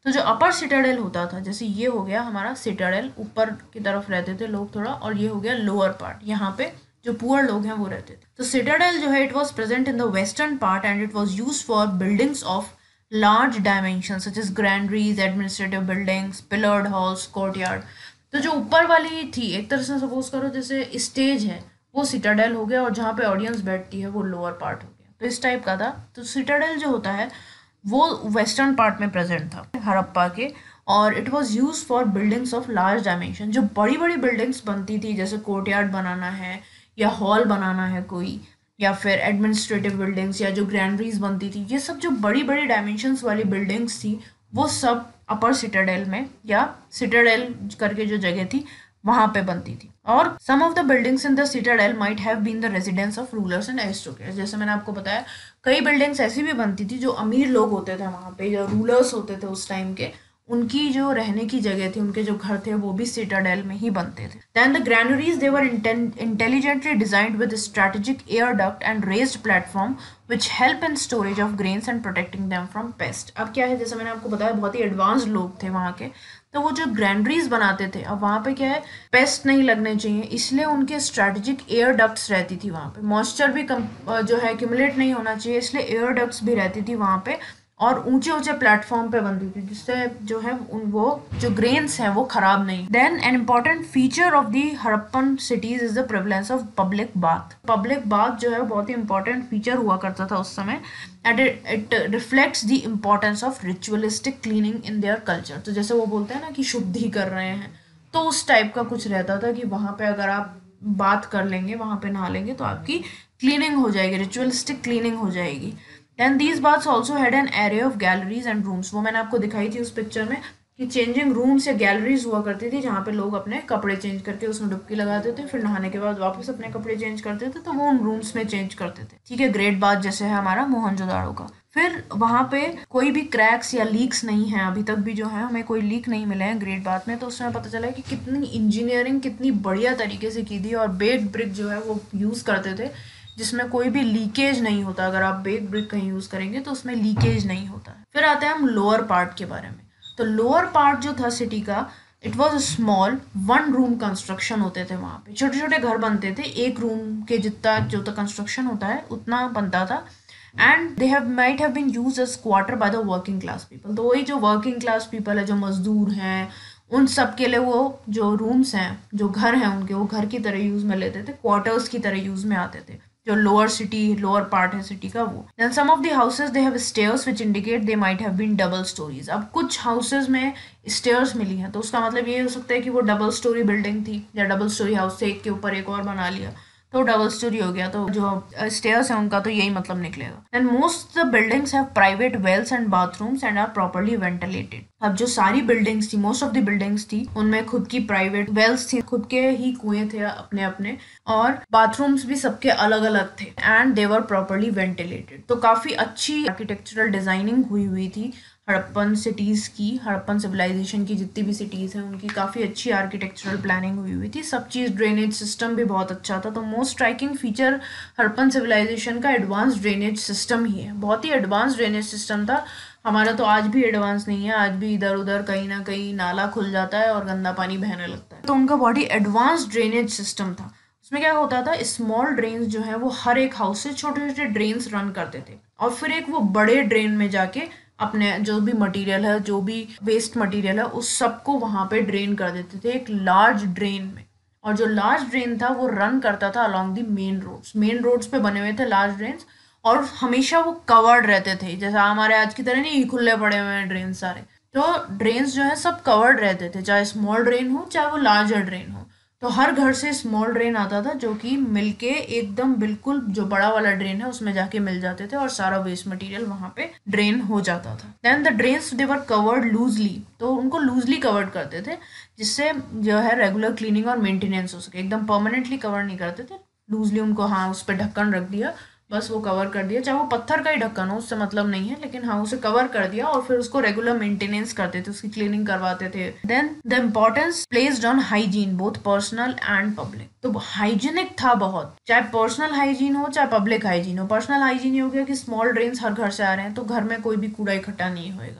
तो जो अपर सिटाडेल होता था, जैसे ये हो गया हमारा सिटाडेल, ऊपर की तरफ रहते थे लोग थोड़ा, और ये हो गया लोअर पार्ट, यहाँ पे जो पुअर लोग हैं वो रहते थे। तो सिटाडेल जो है it was present in the western part and it was use for buildings of large dimension such as granaries, administrative buildings, pillared halls, courtyard. तो जो ऊपर वाली थी, एक तरह से सपोज करो जैसे स्टेज है, वो सिटाडेल हो गया, और जहाँ पे ऑडियंस बैठती है वो लोअर पार्ट हो गया। तो इस टाइप का था। तो सिटाडेल जो होता है वो वेस्टर्न पार्ट में प्रेजेंट था हड़प्पा के, और it was use for buildings of large dimension. जो बड़ी बड़ी बिल्डिंग्स बनती थी, जैसे कोर्टयार्ड बनाना है या हॉल बनाना है कोई, या फिर एडमिनिस्ट्रेटिव बिल्डिंग्स, या जो ग्रैंडरीज बनती थी, ये सब जो बड़ी बड़ी डायमेंशंस वाली बिल्डिंग्स थी वो सब अपर सिटाडेल में या सिटाडेल करके जो जगह थी वहाँ पे बनती थी। और some of the buildings in the citadel might have been the residence of rulers and aristocrats. जैसे मैंने आपको बताया, कई बिल्डिंग्स ऐसी भी बनती थी जो अमीर लोग होते थे वहाँ पे, जो रूलर्स होते थे उस टाइम के, उनकी जो रहने की जगह थी, उनके जो घर थे वो भी सिटाडेल में ही बनते थे। Then the granaries they were intelligently designed with strategic air duct and raised platform which help in storage of grains and protecting them from pest. अब क्या है, जैसे मैंने आपको बताया बहुत ही एडवांस लोग थे वहाँ के, तो वो जो ग्रैंडरीज बनाते थे, अब वहाँ पे क्या है, पेस्ट नहीं लगने चाहिए, इसलिए उनके स्ट्रेटेजिक एयर डक्ट्स रहती थी वहाँ पे। मॉइस्चर भी कम जो है एक्यूमुलेट नहीं होना चाहिए, इसलिए एयर डक्ट्स भी रहती थी वहाँ पे, और ऊंचे ऊंचे प्लेटफॉर्म पे बनती थी, जिससे जो है उन वो जो ग्रेन्स हैं वो खराब नहीं। Then an important feature of the Harappan cities is the prevalence of public bath. Public bath जो है बहुत ही इंपॉर्टेंट फीचर हुआ करता था उस समय, and it reflects the importance of ritualistic cleaning in their culture. तो जैसे वो बोलते हैं ना कि शुद्धि कर रहे हैं, तो उस टाइप का कुछ रहता था कि वहाँ पे अगर आप बात कर लेंगे, वहाँ पे नहा लेंगे, तो आपकी क्लीनिंग हो जाएगी, रिचुअलिस्टिक क्लीनिंग हो जाएगी। Then these baths also had an array of galleries and rooms। वो मैंने आपको दिखाई थी उस पिक्चर में कि चेंजिंग रूम्स या गैलरीज हुआ करती थी, जहाँ पे लोग अपने कपड़े चेंज करके उसमें डुबकी लगाते थे, फिर नहाने के बाद वापस अपने कपड़े चेंज करते थे, तो वो उन रूम्स में चेंज करते थे। ठीक है, ग्रेट बाथ जैसे है हमारा मोहनजोदाड़ो का। फिर वहाँ पे कोई भी क्रैक्स या लीक्स नहीं है, अभी तक भी जो है हमें कोई लीक नहीं मिले हैं ग्रेट बाथ में। तो उसमें पता चला कि कितनी इंजीनियरिंग कितनी बढ़िया तरीके से की थी, और बेक्ड ब्रिक जो है वो यूज़ करते थे, जिसमें कोई भी लीकेज नहीं होता। अगर आप बेक ब्रिक कहीं यूज़ करेंगे तो उसमें लीकेज नहीं होता है। फिर आते हैं हम लोअर पार्ट के बारे में। तो लोअर पार्ट जो था सिटी का, it was a small one room construction होते थे वहाँ पे, छोटे छोटे घर बनते थे, एक रूम के जितना जो तो कंस्ट्रक्शन होता है उतना बनता था। And they have might have been used as quarter by the working class people. तो वही जो वर्किंग क्लास पीपल है, जो मजदूर हैं, उन सब के लिए वो जो रूम्स हैं, जो घर हैं उनके, वो घर की तरह यूज़ में लेते थे, क्वार्टर्स की तरह यूज़ में आते थे। जो लोअर सिटी लोअर पार्ट है सिटी का वो। Then some of the houses they have stairs which indicate they might have been double stories. अब कुछ हाउसेज में स्टेयर्स मिली हैं, तो उसका मतलब ये हो सकता है कि वो डबल स्टोरी बिल्डिंग थी, या डबल स्टोरी हाउस से एक के ऊपर एक और बना लिया तो डबल स्टोरी हो गया। तो जो स्टेयर्स हैं उनका तो यही मतलब निकलेगा। And most the buildings have private wells and bathrooms and are properly ventilated. अब जो सारी बिल्डिंग्स थी, मोस्ट ऑफ द बिल्डिंग्स थी, उनमें खुद की प्राइवेट वेल्स थी, खुद के ही कुएं थे अपने अपने, और बाथरूम्स भी सबके अलग अलग थे, and they were properly ventilated. तो काफी अच्छी आर्किटेक्चरल डिजाइनिंग हुई हुई थी हड़प्पन सिटीज़ की, हड़प्पन सिविलाइजेशन की जितनी भी सिटीज़ हैं उनकी काफ़ी अच्छी आर्किटेक्चरल प्लानिंग हुई हुई थी। सब चीज़, ड्रेनेज सिस्टम भी बहुत अच्छा था। तो most striking feature Harappan civilization का एडवांस ड्रेनेज सिस्टम ही है। बहुत ही एडवांस ड्रेनेज सिस्टम था। हमारा तो आज भी एडवांस नहीं है, आज भी इधर उधर कहीं ना कहीं नाला खुल जाता है और गंदा पानी बहने लगता है। तो उनका बहुत ही एडवांस ड्रेनेज सिस्टम था। उसमें क्या होता था, स्मॉल ड्रेन्स जो है वो हर एक हाउस से छोटे छोटे ड्रेन्स रन करते थे, और फिर एक वो बड़े ड्रेन में जाके अपने जो भी मटेरियल है, जो भी वेस्ट मटेरियल है, उस सबको वहाँ पे ड्रेन कर देते थे एक लार्ज ड्रेन में। और जो लार्ज ड्रेन था वो रन करता था along the main roads. Main roads पे बने हुए थे लार्ज ड्रेन्स, और हमेशा वो कवर्ड रहते थे, जैसा हमारे आज की तरह नहीं खुले पड़े हुए हैं ड्रेन सारे। तो ड्रेन्स जो है सब कवर्ड रहते थे, चाहे स्मॉल ड्रेन हो चाहे वो लार्जर ड्रेन हो। तो हर घर से स्मॉल ड्रेन आता था जो कि मिलके एकदम बिल्कुल जो बड़ा वाला ड्रेन है उसमें जाके मिल जाते थे, और सारा वेस्ट मटेरियल वहां पे ड्रेन हो जाता था। Then the drains they were covered loosely. तो उनको लूजली कवर्ड करते थे, जिससे जो है रेगुलर क्लीनिंग और मेंटेनेंस हो सके। एकदम परमानेंटली कवर नहीं करते थे, लूजली उनको हाँ उस पर ढक्कन रख दिया, बस वो कवर कर दिया, चाहे वो पत्थर का ही ढक्कन हो उससे मतलब नहीं है, लेकिन हाँ उसे कवर कर दिया, और फिर उसको रेगुलर मेंटेनेंस करते थे, उसकी क्लीनिंग करवाते थे। Then the importance placed on hygiene both personal and public. तो हाइजीनिक था बहुत, चाहे पर्सनल हाइजीन हो चाहे पब्लिक हाइजीन हो। पर्सनल हाइजीन हो गया कि स्मॉल ड्रेन्स हर घर से आ रहे हैं तो घर में कोई भी कूड़ा इकट्ठा नहीं होएगा,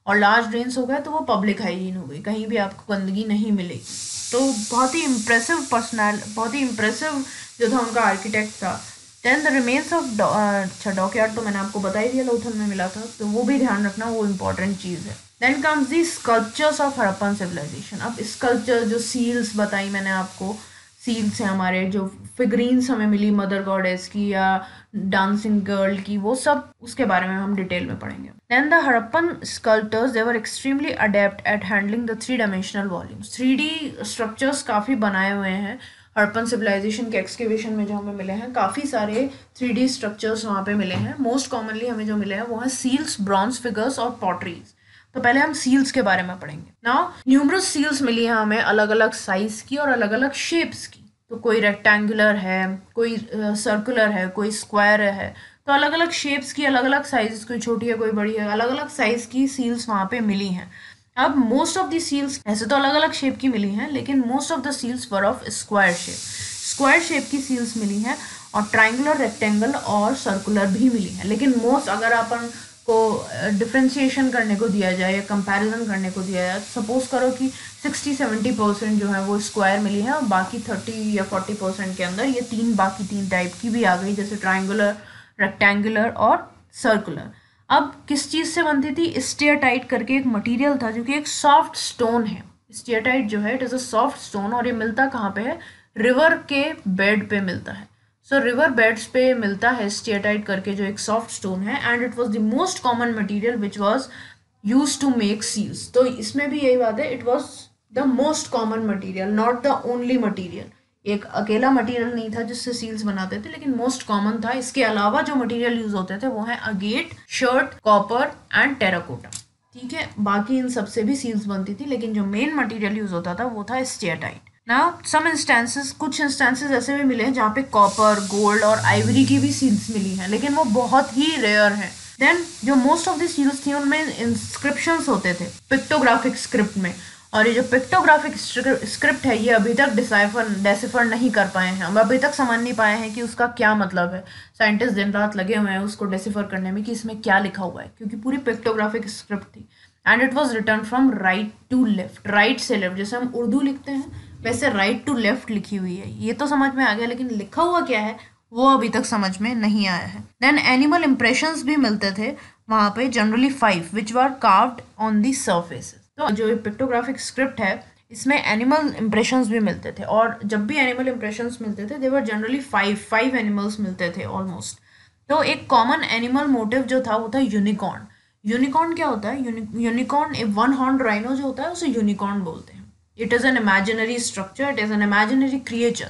और लार्ज ड्रेन्स हो गए तो वो पब्लिक हाइजीन हो गई, कहीं भी आपको गंदगी नहीं मिलेगी। तो बहुत ही इम्प्रेसिव पर्सनल बहुत ही इम्प्रेसिव जो था उनका आर्किटेक्ट था। देन द रिमेन्स ऑफ अच्छा डॉकयार्ड तो मैंने आपको बता ही दिया, लोथल में मिला था, तो वो भी ध्यान रखना, वो इम्पोर्टेंट चीज़ है। Then comes the sculptures of Harappan civilization. अब स्कल्पचर जो सील्स बताई मैंने आपको, सील्स हैं हमारे, जो फिगरीन्स हमें मिली मदर गॉडेस की या डांसिंग गर्ल की, वो सब उसके बारे में हम डिटेल में पढ़ेंगे। Then the Harappan sculptors they were extremely adept at handling the three dimensional volumes. Three D structures काफ़ी बनाए हुए हैं हड़प्पन सिविलाइजेशन के एक्सकेवेशन में जो हमें मिले हैं, काफ़ी सारे थ्री डी स्ट्रक्चर्स वहाँ पे मिले हैं। मोस्ट कॉमनली हमें जो मिले हैं वो हैं सील्स, ब्रॉन्ज फिगर्स और पॉटरीज। तो पहले हम सील्स के बारे में पढ़ेंगे। नाउ न्यूमरस सील्स मिली हैं हमें अलग अलग साइज की और अलग अलग शेप्स की। तो कोई रेक्टेंगुलर है, कोई सर्कुलर uh, है, कोई स्क्वायर है, तो अलग अलग शेप्स की, अलग अलग साइज, कोई छोटी है कोई बड़ी है, अलग अलग साइज की सील्स वहाँ पे मिली हैं। अब मोस्ट ऑफ द सील्स ऐसे तो अलग अलग शेप की मिली हैं, लेकिन most of the seals were of square shape. Square shape की सील्स मिली हैं और ट्राइंगुलर, रेक्टेंगल और सर्कुलर भी मिली हैं। लेकिन मोस्ट अगर अपन को डिफ्रेंशिएशन करने को दिया जाए या कंपैरिजन करने को दिया जाए, सपोज करो कि सिक्सटी सेवेंटी परसेंट जो है वो स्क्वायर मिली है और बाकी थर्टी या फोर्टी परसेंट के अंदर ये तीन बाकी तीन टाइप की भी आ गई, जैसे ट्राइंगुलर, रेक्टेंगुलर और सर्कुलर। अब किस चीज़ से बनती थी? स्टेयरटाइट करके एक मटेरियल था जो कि एक सॉफ्ट स्टोन है। स्टेयरटाइट जो है it is a soft stone, और ये मिलता कहाँ पे है? रिवर के बेड पे मिलता है। सो रिवर बेड्स पे मिलता है स्टेयरटाइट करके जो एक सॉफ्ट स्टोन है, and it was the most common material which was used to make seals. तो इसमें भी यही बात है, it was the most common material, not the only material. एक अकेला मटेरियल नहीं था जिससे सील्स बनाते थे, लेकिन मोस्ट कॉमन था। इसके अलावा जो मटेरियल यूज होते थे वो है agate, chert, copper and terracotta. ठीक है, बाकी इन सबसे भी सील्स बनती थी, लेकिन जो मेन मटेरियल यूज होता था वो था स्टेयरटाइट। नाउ सम इंस्टेंसेस, कुछ इंस्टेंसेस ऐसे भी मिले हैं जहाँ पे कॉपर, गोल्ड और आइवरी की भी सील्स मिली हैं, लेकिन वो बहुत ही रेयर हैं। देन जो मोस्ट ऑफ द सील्स थी उनमें इंस्क्रिप्शंस होते थे पिक्टोग्राफिक स्क्रिप्ट में, और ये जो पिक्टोग्राफिक स्क्रिप्ट है ये अभी तक डिसाइफर डेसिफर नहीं कर पाए हैं। हम अभी तक समझ नहीं पाए हैं कि उसका क्या मतलब है। साइंटिस्ट दिन रात लगे हुए हैं उसको डेसिफर करने में कि इसमें क्या लिखा हुआ है, क्योंकि पूरी पिक्टोग्राफिक स्क्रिप्ट थी। And it was written from right to left, right से लेफ्ट, जैसे हम उर्दू लिखते हैं वैसे राइट टू लेफ्ट लिखी हुई है। ये तो समझ में आ गया, लेकिन लिखा हुआ क्या है वो अभी तक समझ में नहीं आया है। देन एनिमल इंप्रेशंस भी मिलते थे वहाँ पे, generally five, which were carved on the surfaces. तो जो पिक्टोग्राफिक स्क्रिप्ट है इसमें एनिमल इंप्रेशंस भी मिलते थे, और जब भी एनिमल इंप्रेशंस मिलते थे they were generally five five animals मिलते थे ऑलमोस्ट। तो एक कॉमन एनिमल मोटिव जो था वो था यूनिकॉर्न। यूनिकॉर्न क्या होता है? यूनिकॉर्न एक वन हॉर्न राइनो जो होता है उसे यूनिकॉर्न बोलते हैं। It is an imaginary structure, it is an imaginary creature.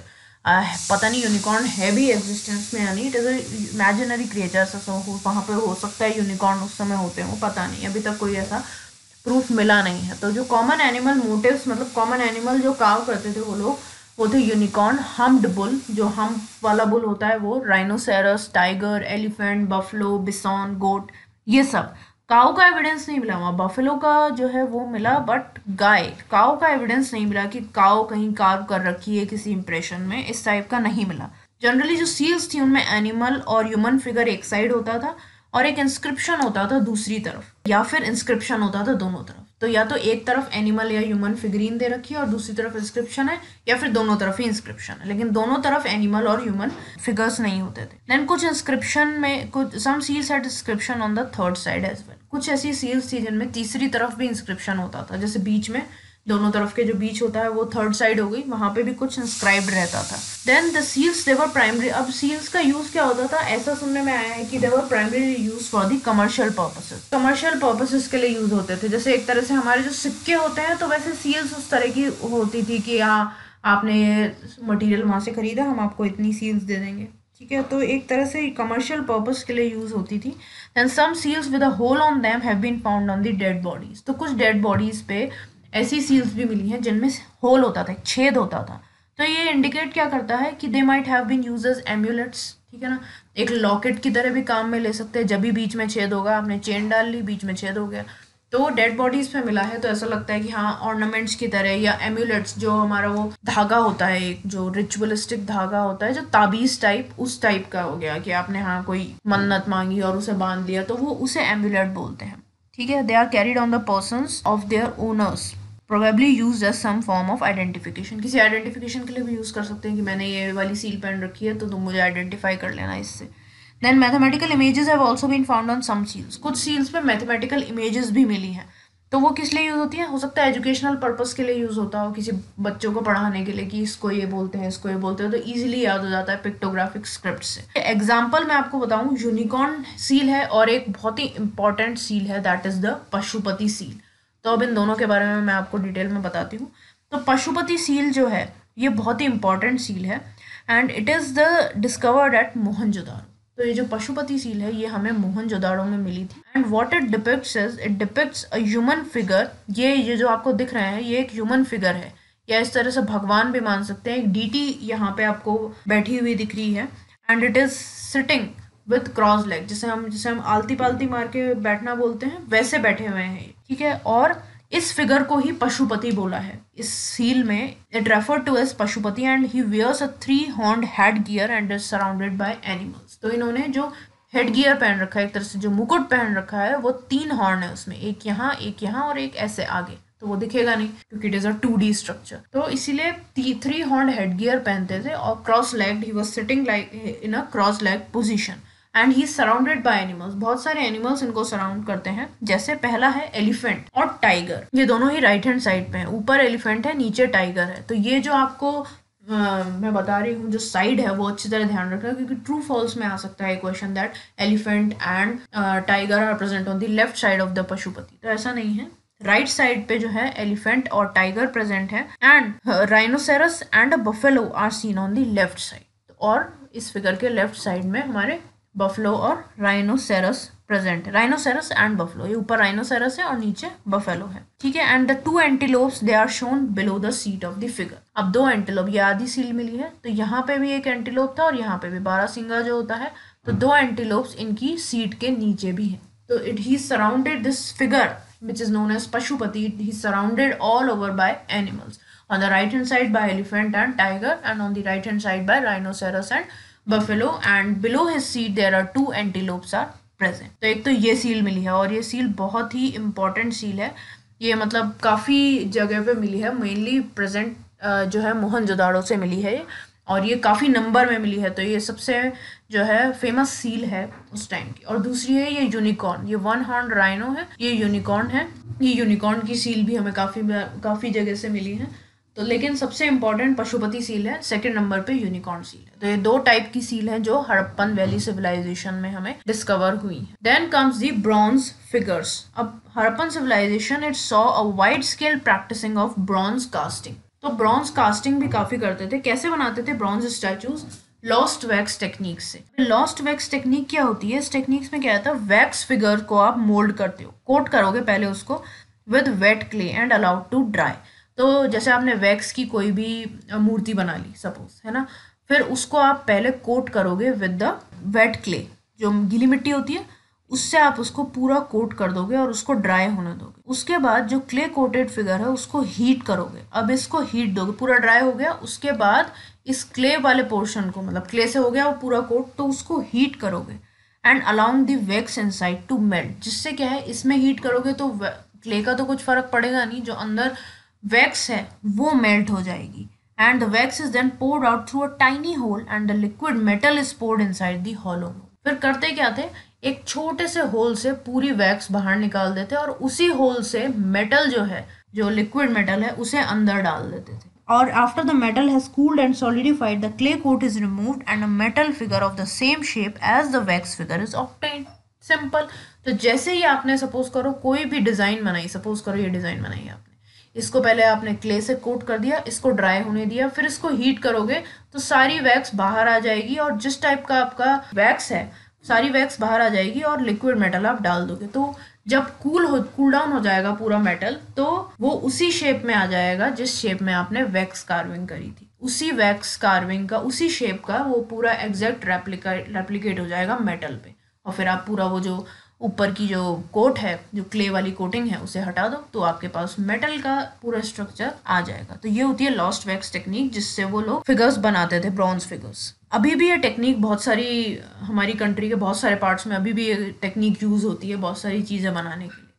पता नहीं यूनिकॉर्न है भी एग्जिस्टेंस में या नहीं, इट इज़ इमेजिनरी क्रिएचर। वहाँ पे हो सकता है यूनिकॉर्न उस समय होते हैं, वो पता नहीं, अभी तक कोई ऐसा प्रूफ मिला नहीं है। तो जो कॉमन एनिमल मोटिव्स, मतलब कॉमन एनिमल जो काव करते थे वो लोग, वो थे यूनिकॉर्न, हम्प्ड बुल, जो हम्प वाला बुल होता है वो, rhinoceros, tiger, elephant, buffalo, bison, goat, ये सब। काऊ का एविडेंस नहीं मिला वहाँ, बफेलो का जो है वो मिला, बट गाय, काऊ का एविडेंस नहीं मिला कि काऊ कहीं कार्व कर रखी है किसी इंप्रेशन में, इस टाइप का नहीं मिला। जनरली जो सील्स थी उनमें एनिमल और ह्यूमन फिगर एक साइड होता था और एक इंस्क्रिप्शन होता था दूसरी तरफ, या फिर इंस्क्रिप्शन होता था दोनों तरफ। तो या तो एक तरफ एनिमल या ह्यूमन फिगरीन दे रखी है और दूसरी तरफ इंस्क्रिप्शन है, या फिर दोनों तरफ ही इंस्क्रिप्शन है, लेकिन दोनों तरफ एनिमल और ह्यूमन फिगर्स नहीं होते थे। देन कुछ इंस्क्रिप्शन में, कुछ some seals had inscription on the third side as well. कुछ ऐसी सील्स थी जिनमें तीसरी तरफ भी इंस्क्रिप्शन होता था, जैसे बीच में, दोनों तरफ के जो बीच होता है वो थर्ड साइड हो गई, वहां पे भी कुछ इंस्क्राइब्ड रहता था। Then the seals they were primary. अब सील्स का यूज क्या होता था? ऐसा सुनने में आया है कि they were primary use for the commercial purposes. Commercial purposes के लिए यूज होते थे, जैसे एक तरह से हमारे जो सिक्के होते हैं, तो वैसे सील्स उस तरह की होती थी कि हाँ आपने ये मटीरियल वहाँ से खरीदा, हम आपको इतनी सील्स दे देंगे, ठीक है। तो एक तरह से कमर्शियल पर्पस के लिए यूज होती थी। Then some seals with a hole on them have been found on the dead bodies. तो कुछ डेड बॉडीज पे ऐसी सील्स भी मिली हैं जिनमें होल होता था, एक छेद होता था। तो ये इंडिकेट क्या करता है कि they might have been used as amulets, ठीक है ना, एक लॉकेट की तरह भी काम में ले सकते हैं। जब भी बीच में छेद होगा, आपने चेन डाल ली, बीच में छेद हो गया, तो डेड बॉडीज पे मिला है, तो ऐसा लगता है कि हाँ ऑर्नामेंट्स की तरह, या एम्यूलेट्स, जो हमारा वो धागा होता है, एक जो रिचुअलिस्टिक धागा होता है, जो ताबीज टाइप, उस टाइप का हो गया कि आपने हाँ कोई मन्नत मांगी और उसे बांध लिया, तो वो उसे एम्यूलेट बोलते हैं, ठीक है, they are carried on the persons of their owners, probably use as some form of identification. किसी आइडेंटिफिकेशन के लिए भी यूज़ कर सकते हैं कि मैंने ये वाली सील पहन रखी है तो तुम मुझे आइडेंटिफाई कर लेना इससे। Then mathematical images have also been found on some seals, कुछ सील्स में मैथमेटिकल इमेजेस भी मिली हैं। तो वो किस लिए यूज़ होती है? हो सकता है एजुकेशनल पर्पस के लिए यूज़ होता हो, किसी बच्चों को पढ़ाने के लिए कि इसको ये बोलते हैं, इसको ये बोलते हैं, तो ईजिली याद हो जाता है पिक्टोग्राफिक स्क्रिप्ट से। एग्जाम्पल मैं आपको बताऊं, यूनिकॉर्न सील है और एक बहुत ही इंपॉर्टेंट सील है, that is the Pashupati seal. तो अब इन दोनों के बारे में मैं आपको डिटेल में बताती हूँ। तो पशुपति सील जो है ये बहुत ही इंपॉर्टेंट सील है and it is the discovered at Mohenjodaro. तो ये जो पशुपति सील है ये हमें मोहनजोदाड़ो में मिली थी। And what it depicts is it depicts a human figure. ये ये जो आपको दिख रहे हैं ये एक ह्यूमन फिगर है, या इस तरह से भगवान भी मान सकते हैं। एक डीटी यहाँ पे आपको बैठी हुई दिख रही है and it is sitting with cross leg, जिसे हम जिसे हम आलती पालती मार के बैठना बोलते हैं, वैसे बैठे हुए हैं, ठीक है। और इस फिगर को ही पशुपति बोला है इस सील में। It refer to as Pashupati and he wears a three horned head gear and is surrounded by animals. तो इन्होंने जो हेड गियर पहन रखा है, एक तरह से जो मुकुट पहन रखा है, वो तीन हॉर्न है उसमें, एक यहाँ एक यहाँ और एक ऐसे आगे, तो वो दिखेगा नहीं क्योंकि it is a two D structure. तो इसीलिए थ्री हॉर्न्ड हेड गियर पहनते थे और cross legged, he was sitting like in a cross leg position and he surrounded by animals. बहुत सारे एनिमल्स इनको सराउंड करते हैं, जैसे पहला है एलिफेंट और टाइगर। ये दोनों ही राइट हैंड साइड पे हैं, ऊपर एलिफेंट है नीचे टाइगर है। तो ये जो आपको आ, मैं बता रही हूँ जो साइड है वो अच्छी तरह ध्यान रखना, क्योंकि ट्रू फॉल्स में आ सकता है question that elephant and tiger are present on the left side of the Pashupati. तो ऐसा नहीं है, राइट right साइड पे जो है एलिफेंट और टाइगर प्रेजेंट है and rhinoceros and a buffalo are seen on the left side. और इस फिगर के लेफ्ट साइड में हमारे बफलो और राइनोसेरस प्रेजेंट है, राइनोसेरस एंड बफलो। ये ऊपर राइनोसेरस है और नीचे बफेलो है, ठीक है। And the two antelopes they are shown below the seat of the figure. अब दो एंटीलोप, ये आधी सील मिली है, तो यहाँ पे भी एक एंटीलोप था और यहाँ पे भी, बारहसिंगा जो होता है, तो दो एंटीलोप्स इनकी सीट के नीचे भी है। तो it he surrounded this figure which is known as Pashupati. He is surrounded all over by animals. On the right hand side by elephant and tiger, and on the right hand side by rhinoceros and buffalo, and below his seat there are two antelopes are present. तो एक तो ये seal मिली है और ये seal बहुत ही important seal है। ये मतलब काफ़ी जगह पे मिली है, मेनली प्रेजेंट जो है मोहनजोदाड़ो से मिली है और ये काफ़ी नंबर में मिली है। तो ये सबसे जो है फेमस सील है उस टाइम की। और दूसरी है ये यूनिकॉर्न, ये वन हॉर्न राइनो है, ये यूनिकॉर्न है। ये यूनिकॉर्न की सील भी हमें काफ़ी काफ़ी जगह से मिली है। तो लेकिन सबसे इम्पॉर्टेंट पशुपति सील है, सेकंड नंबर पे यूनिकॉर्न सील है। तो ये दो टाइप की सील है जो हड़प्पन वैली सिविलाइजेशन में हमें डिस्कवर हुई है। Then comes the bronze figures. अब Harappan civilization it saw a wide scale practicing of bronze casting. तो ब्रॉन्ज कास्टिंग भी काफ़ी करते थे। कैसे बनाते थे bronze statues? Lost wax technique से। लॉस्ट वैक्स टेक्निक क्या होती है? इस टेक्निक्स में क्या होता है, वैक्स फिगर को आप मोल्ड करते हो, कोट करोगे पहले उसको with wet clay and allowed to dry. तो जैसे आपने वैक्स की कोई भी मूर्ति बना ली सपोज, है ना, फिर उसको आप पहले कोट करोगे विद द वेट क्ले, जो गीली मिट्टी होती है उससे आप उसको पूरा कोट कर दोगे और उसको ड्राई होने दोगे। उसके बाद जो क्ले कोटेड फिगर है उसको हीट करोगे। अब इसको हीट दोगे, पूरा ड्राई हो गया, उसके बाद इस क्ले वाले पोर्शन को, मतलब क्ले से हो गया वो पूरा कोट, तो उसको हीट करोगे and allowing the wax inside to melt. जिससे क्या है, इसमें हीट करोगे तो क्ले का तो कुछ फर्क पड़ेगा नहीं, जो अंदर वैक्स है वो मेल्ट हो जाएगी and the wax is then poured out through a tiny hole and the liquid metal is poured inside the hollow. फिर करते क्या थे, एक छोटे से होल से पूरी वैक्स बाहर निकाल देते और उसी होल से मेटल जो है, जो लिक्विड मेटल है, उसे अंदर डाल देते थे। और after the metal has cooled and solidified the clay coat is removed and a metal figure of the same shape as the wax figure is obtained. Simple. तो जैसे ही आपने सपोज करो कोई भी डिजाइन बनाई, सपोज करो ये डिजाइन बनाई आपने, इसको पहले आपने क्ले से कोट कर दिया, इसको ड्राई होने दिया, फिर इसको हीट करोगे तो सारी वैक्स बाहर आ जाएगी और जिस टाइप का आपका वैक्स है सारी वैक्स बाहर आ जाएगी और लिक्विड मेटल आप डाल दोगे। तो जब कूल हो कूल डाउन हो जाएगा पूरा मेटल, तो वो उसी शेप में आ जाएगा जिस शेप में आपने वैक्स कार्विंग करी थी। उसी वैक्स कार्विंग का, उसी शेप का वो पूरा एग्जैक्ट रेप्लिकेट रेप्लिकेट हो जाएगा मेटल पे। और फिर आप पूरा वो जो ऊपर की जो कोट है, जो क्ले वाली कोटिंग है, उसे हटा दो तो आपके पास मेटल का पूरा स्ट्रक्चर आ जाएगा। तो ये होती है लॉस्ट वैक्स टेक्निक, जिससे वो लोग फिगर्स बनाते थे, ब्रॉन्ज फिगर्स। अभी भी ये टेक्निक बहुत सारी, हमारी कंट्री के बहुत सारे पार्ट्स में अभी भी ये टेक्निक यूज होती है बहुत सारी चीज़ें बनाने के लिए।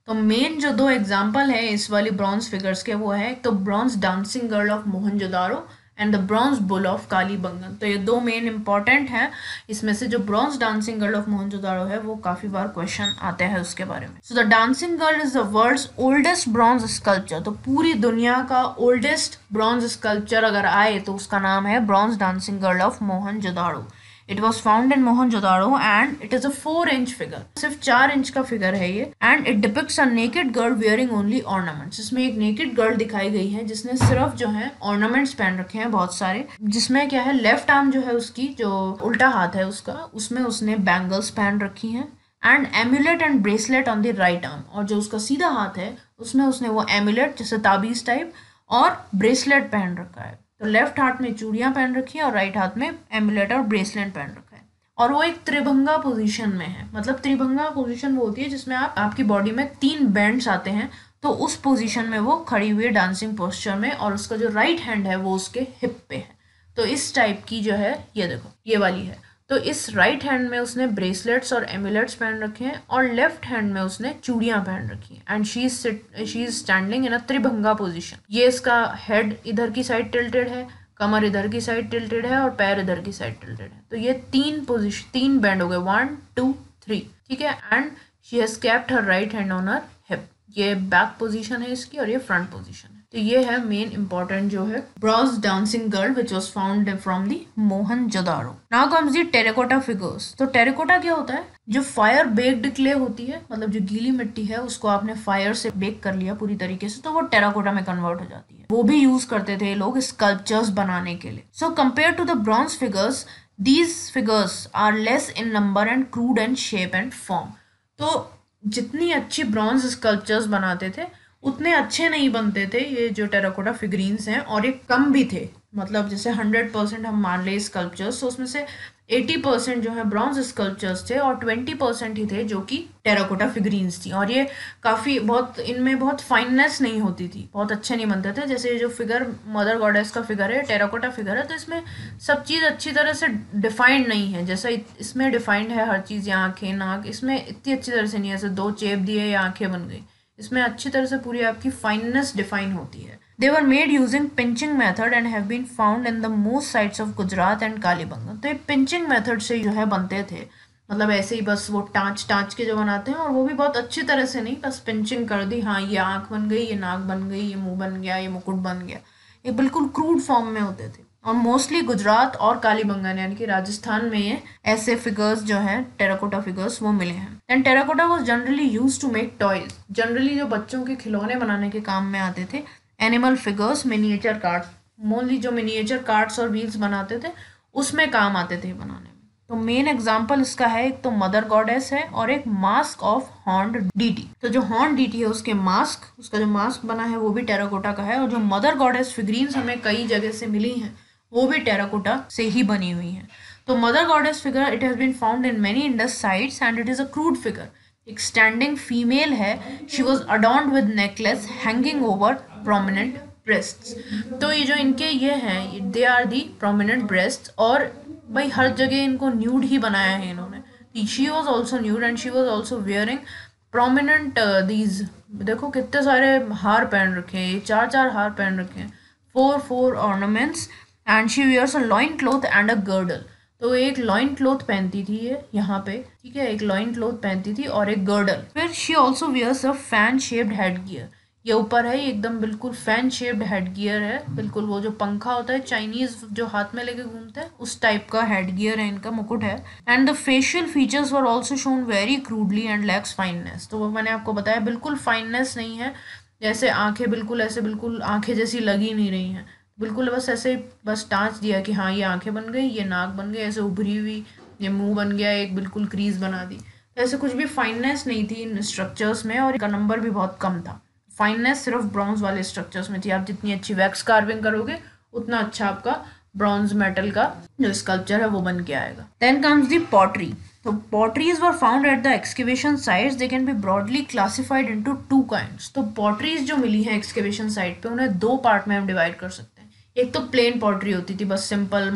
तो मेन जो दो एग्जाम्पल है इस वाली ब्रॉन्ज फिगर्स के वो है, तो bronze dancing girl of Mohenjodaro and the bronze bull of Kalibangan. तो ये दो मेन इंपॉर्टेंट हैं। इसमें से जो bronze dancing girl of Mohenjodaro है वो काफी बार क्वेश्चन आते हैं उसके बारे में। So the dancing girl is the world's oldest bronze sculpture. तो पूरी दुनिया का ओल्डेस्ट ब्रॉन्ज स्कल्पचर अगर आए तो उसका नाम है bronze dancing girl of Mohenjodaro. It was found in Mohenjodaro and it is a four inch figure, सिर्फ चार इंच का फिगर है ये। And it depicts a naked girl wearing only ornaments. इसमें एक नेकेड गर्ल दिखाई गई है जिसने सिर्फ जो है ऑर्नामेंट्स पहन रखे हैं बहुत सारे, जिसमें क्या है लेफ्ट आर्म जो है उसकी जो उल्टा हाथ है उसका, उसमें उसने बैंगल्स पहन रखी हैं and amulet and bracelet on the right arm. और जो उसका सीधा हाथ है उसमें उसने वो एम्यूलेट जैसे ताबीज टाइप और ब्रेसलेट पहन रखा है। तो लेफ्ट हाथ में चूड़ियां पहन रखी है और राइट हाथ में एमुलेट और ब्रेसलेट पहन रखा है। और वो एक त्रिभंगा पोजीशन में है। मतलब त्रिभंगा पोजीशन वो होती है जिसमें आप आपकी बॉडी में तीन बैंड्स आते हैं, तो उस पोजीशन में वो खड़ी हुई है डांसिंग पोस्चर में, और उसका जो राइट हैंड है वो उसके हिप पे है। तो इस टाइप की जो है ये देखो ये वाली है। तो इस राइट हैंड में उसने ब्रेसलेट्स और एमुलेट्स पहन रखे हैं और लेफ्ट हैंड में उसने चूड़ियां पहन रखी हैं and she is she is standing in a tribhanga position. ये इसका हेड इधर की साइड टिल्टेड है, कमर इधर की साइड टिल्टेड है और पैर इधर की साइड टिल्टेड है। तो ये तीन पोजीशन तीन बैंड हो गए, वन टू थ्री, ठीक है। And she has kept her right hand on her hip. ये बैक पोजीशन है इसकी और ये फ्रंट पोजीशन है। तो ये है मेन इंपॉर्टेंट जो है bronze dancing girl which was found from the Mohenjodaro. Now comes the terracotta figures. तो टेराकोटा क्या होता है? जो फायर बेक्ड क्ले होती है, मतलब जो गीली मिट्टी है उसको आपने फायर से बेक कर लिया पूरी तरीके से, तो वो टेराकोटा में कन्वर्ट हो जाती है। वो भी यूज करते थे लोग स्कल्पचर्स बनाने के लिए। So compare to the bronze figures, these figures are less in number and crude and shape and form. तो जितनी अच्छी ब्रॉन्ज स्कल्पचर्स बनाते थे उतने अच्छे नहीं बनते थे ये जो टेराकोटा फिगरीन्स हैं, और ये कम भी थे। मतलब जैसे हंड्रेड परसेंट हम मान ले स्कल्पचर्स, तो उसमें से एटी परसेंट जो है ब्रॉन्ज स्कल्पचर्स थे और ट्वेंटी परसेंट ही थे जो कि टेराकोटा फिगरीन्स थी। और ये काफ़ी बहुत इनमें बहुत फाइननेस नहीं होती थी, बहुत अच्छे नहीं बनते थे। जैसे ये जो फिगर मदर गॉडेस का फिगर है, टेराकोटा फिगर है, तो इसमें सब चीज़ अच्छी तरह से डिफाइंड नहीं है। जैसा इसमें डिफाइंड है हर चीज़, यहाँ आँखें नाक, इसमें इतनी अच्छी तरह से नहीं है। ऐसे दो चेप दिए या आँखें बन गई, इसमें अच्छी तरह से पूरी आपकी फाइननेस डिफाइन होती है। They were made using pinching method and have been found in the most sites of Gujarat and Kalibangan. तो ये पिंचिंग मेथड से जो है बनते थे, मतलब ऐसे ही बस वो टाँच टाँच के जो बनाते हैं, और वो भी बहुत अच्छी तरह से नहीं, बस पिंचिंग कर दी, हाँ ये आँख बन गई, ये नाक बन गई, ये मुंह बन गया, ये मुकुट बन गया। ये बिल्कुल क्रूड फॉर्म में होते थे। और मोस्टली गुजरात और कालीबंगन यानी कि राजस्थान में ये ऐसे फिगर्स जो हैं टेराकोटा फिगर्स वो मिले हैं। And terracotta was generally used to make toys. Generally जो बच्चों के खिलौने बनाने के काम में आते थे। Animal figures, miniature carts, mostly जो मिनिएचर कार्ड्स और व्हील्स बनाते थे उसमें काम आते थे बनाने में। तो मेन एग्जांपल इसका है, एक तो मदर गॉडेस है और एक मास्क ऑफ हॉर्न्ड डीटी। तो जो हॉर्न डीटी है उसके मास्क, उसका जो मास्क बना है वो भी टेराकोटा का है, और जो मदर गॉडेस फिगरीन्स हमें कई जगह से मिली हैं वो भी टेराकोटा से ही बनी हुई हैं। तो mother goddess figure it has been found in many Indus sites and it is a crude figure. एक स्टैंडिंग फीमेल है, she was adorned with necklace hanging over prominent breasts. तो ये जो इनके ये हैं, they are the prominent breasts, और भाई हर जगह इनको न्यूड ही बनाया है इन्होंने। She was also nude and she was also wearing prominent these, देखो कितने सारे हार पहन रखे हैं, ये चार चार हार पहन रखे हैं, four four ornaments, and she wears a loin cloth and a girdle. तो एक लॉइन क्लोथ पहनती थी ये यहाँ पे, ठीक है, एक लॉइन क्लोथ पहनती थी और एक गर्डल। फिर she also wears a fan shaped head gear. ये ऊपर है एकदम बिल्कुल फैन शेप्ड हेड गियर है, बिल्कुल वो जो पंखा होता है चाइनीज जो हाथ में लेके घूमते हैं उस टाइप का हेड गियर है इनका, मुकुट है। And the facial features were also shown very crudely and lacks fineness. तो वो मैंने आपको बताया बिल्कुल फाइननेस नहीं है, जैसे आंखें बिल्कुल ऐसे बिल्कुल आंखें जैसी लगी नहीं रही हैं, बिल्कुल बस ऐसे बस टाँच दिया कि हाँ ये आंखें बन गई, ये नाक बन गई, ऐसे उभरी हुई, ये मुंह बन गया, एक बिल्कुल क्रीज बना दी। तो ऐसे कुछ भी फाइननेस नहीं थी इन स्ट्रक्चर्स में, और इनका नंबर भी बहुत कम था। फाइननेस सिर्फ ब्रॉन्ज वाले स्ट्रक्चर्स में थी। आप जितनी अच्छी वैक्स कार्विंग करोगे उतना अच्छा आपका ब्रॉन्ज मेटल का जो स्कल्पचर है वो बन के आएगा। Then comes the pottery. तो potteries were found at the excavation sites, they can be broadly classified into two kinds. तो पॉटरीज जो मिली हैं एक्सकेवेशन साइट पे उन्हें दो पार्ट में हम डिवाइड कर सकते हैं। एक तो प्लेन पॉटरी होती थी, बस सिंपल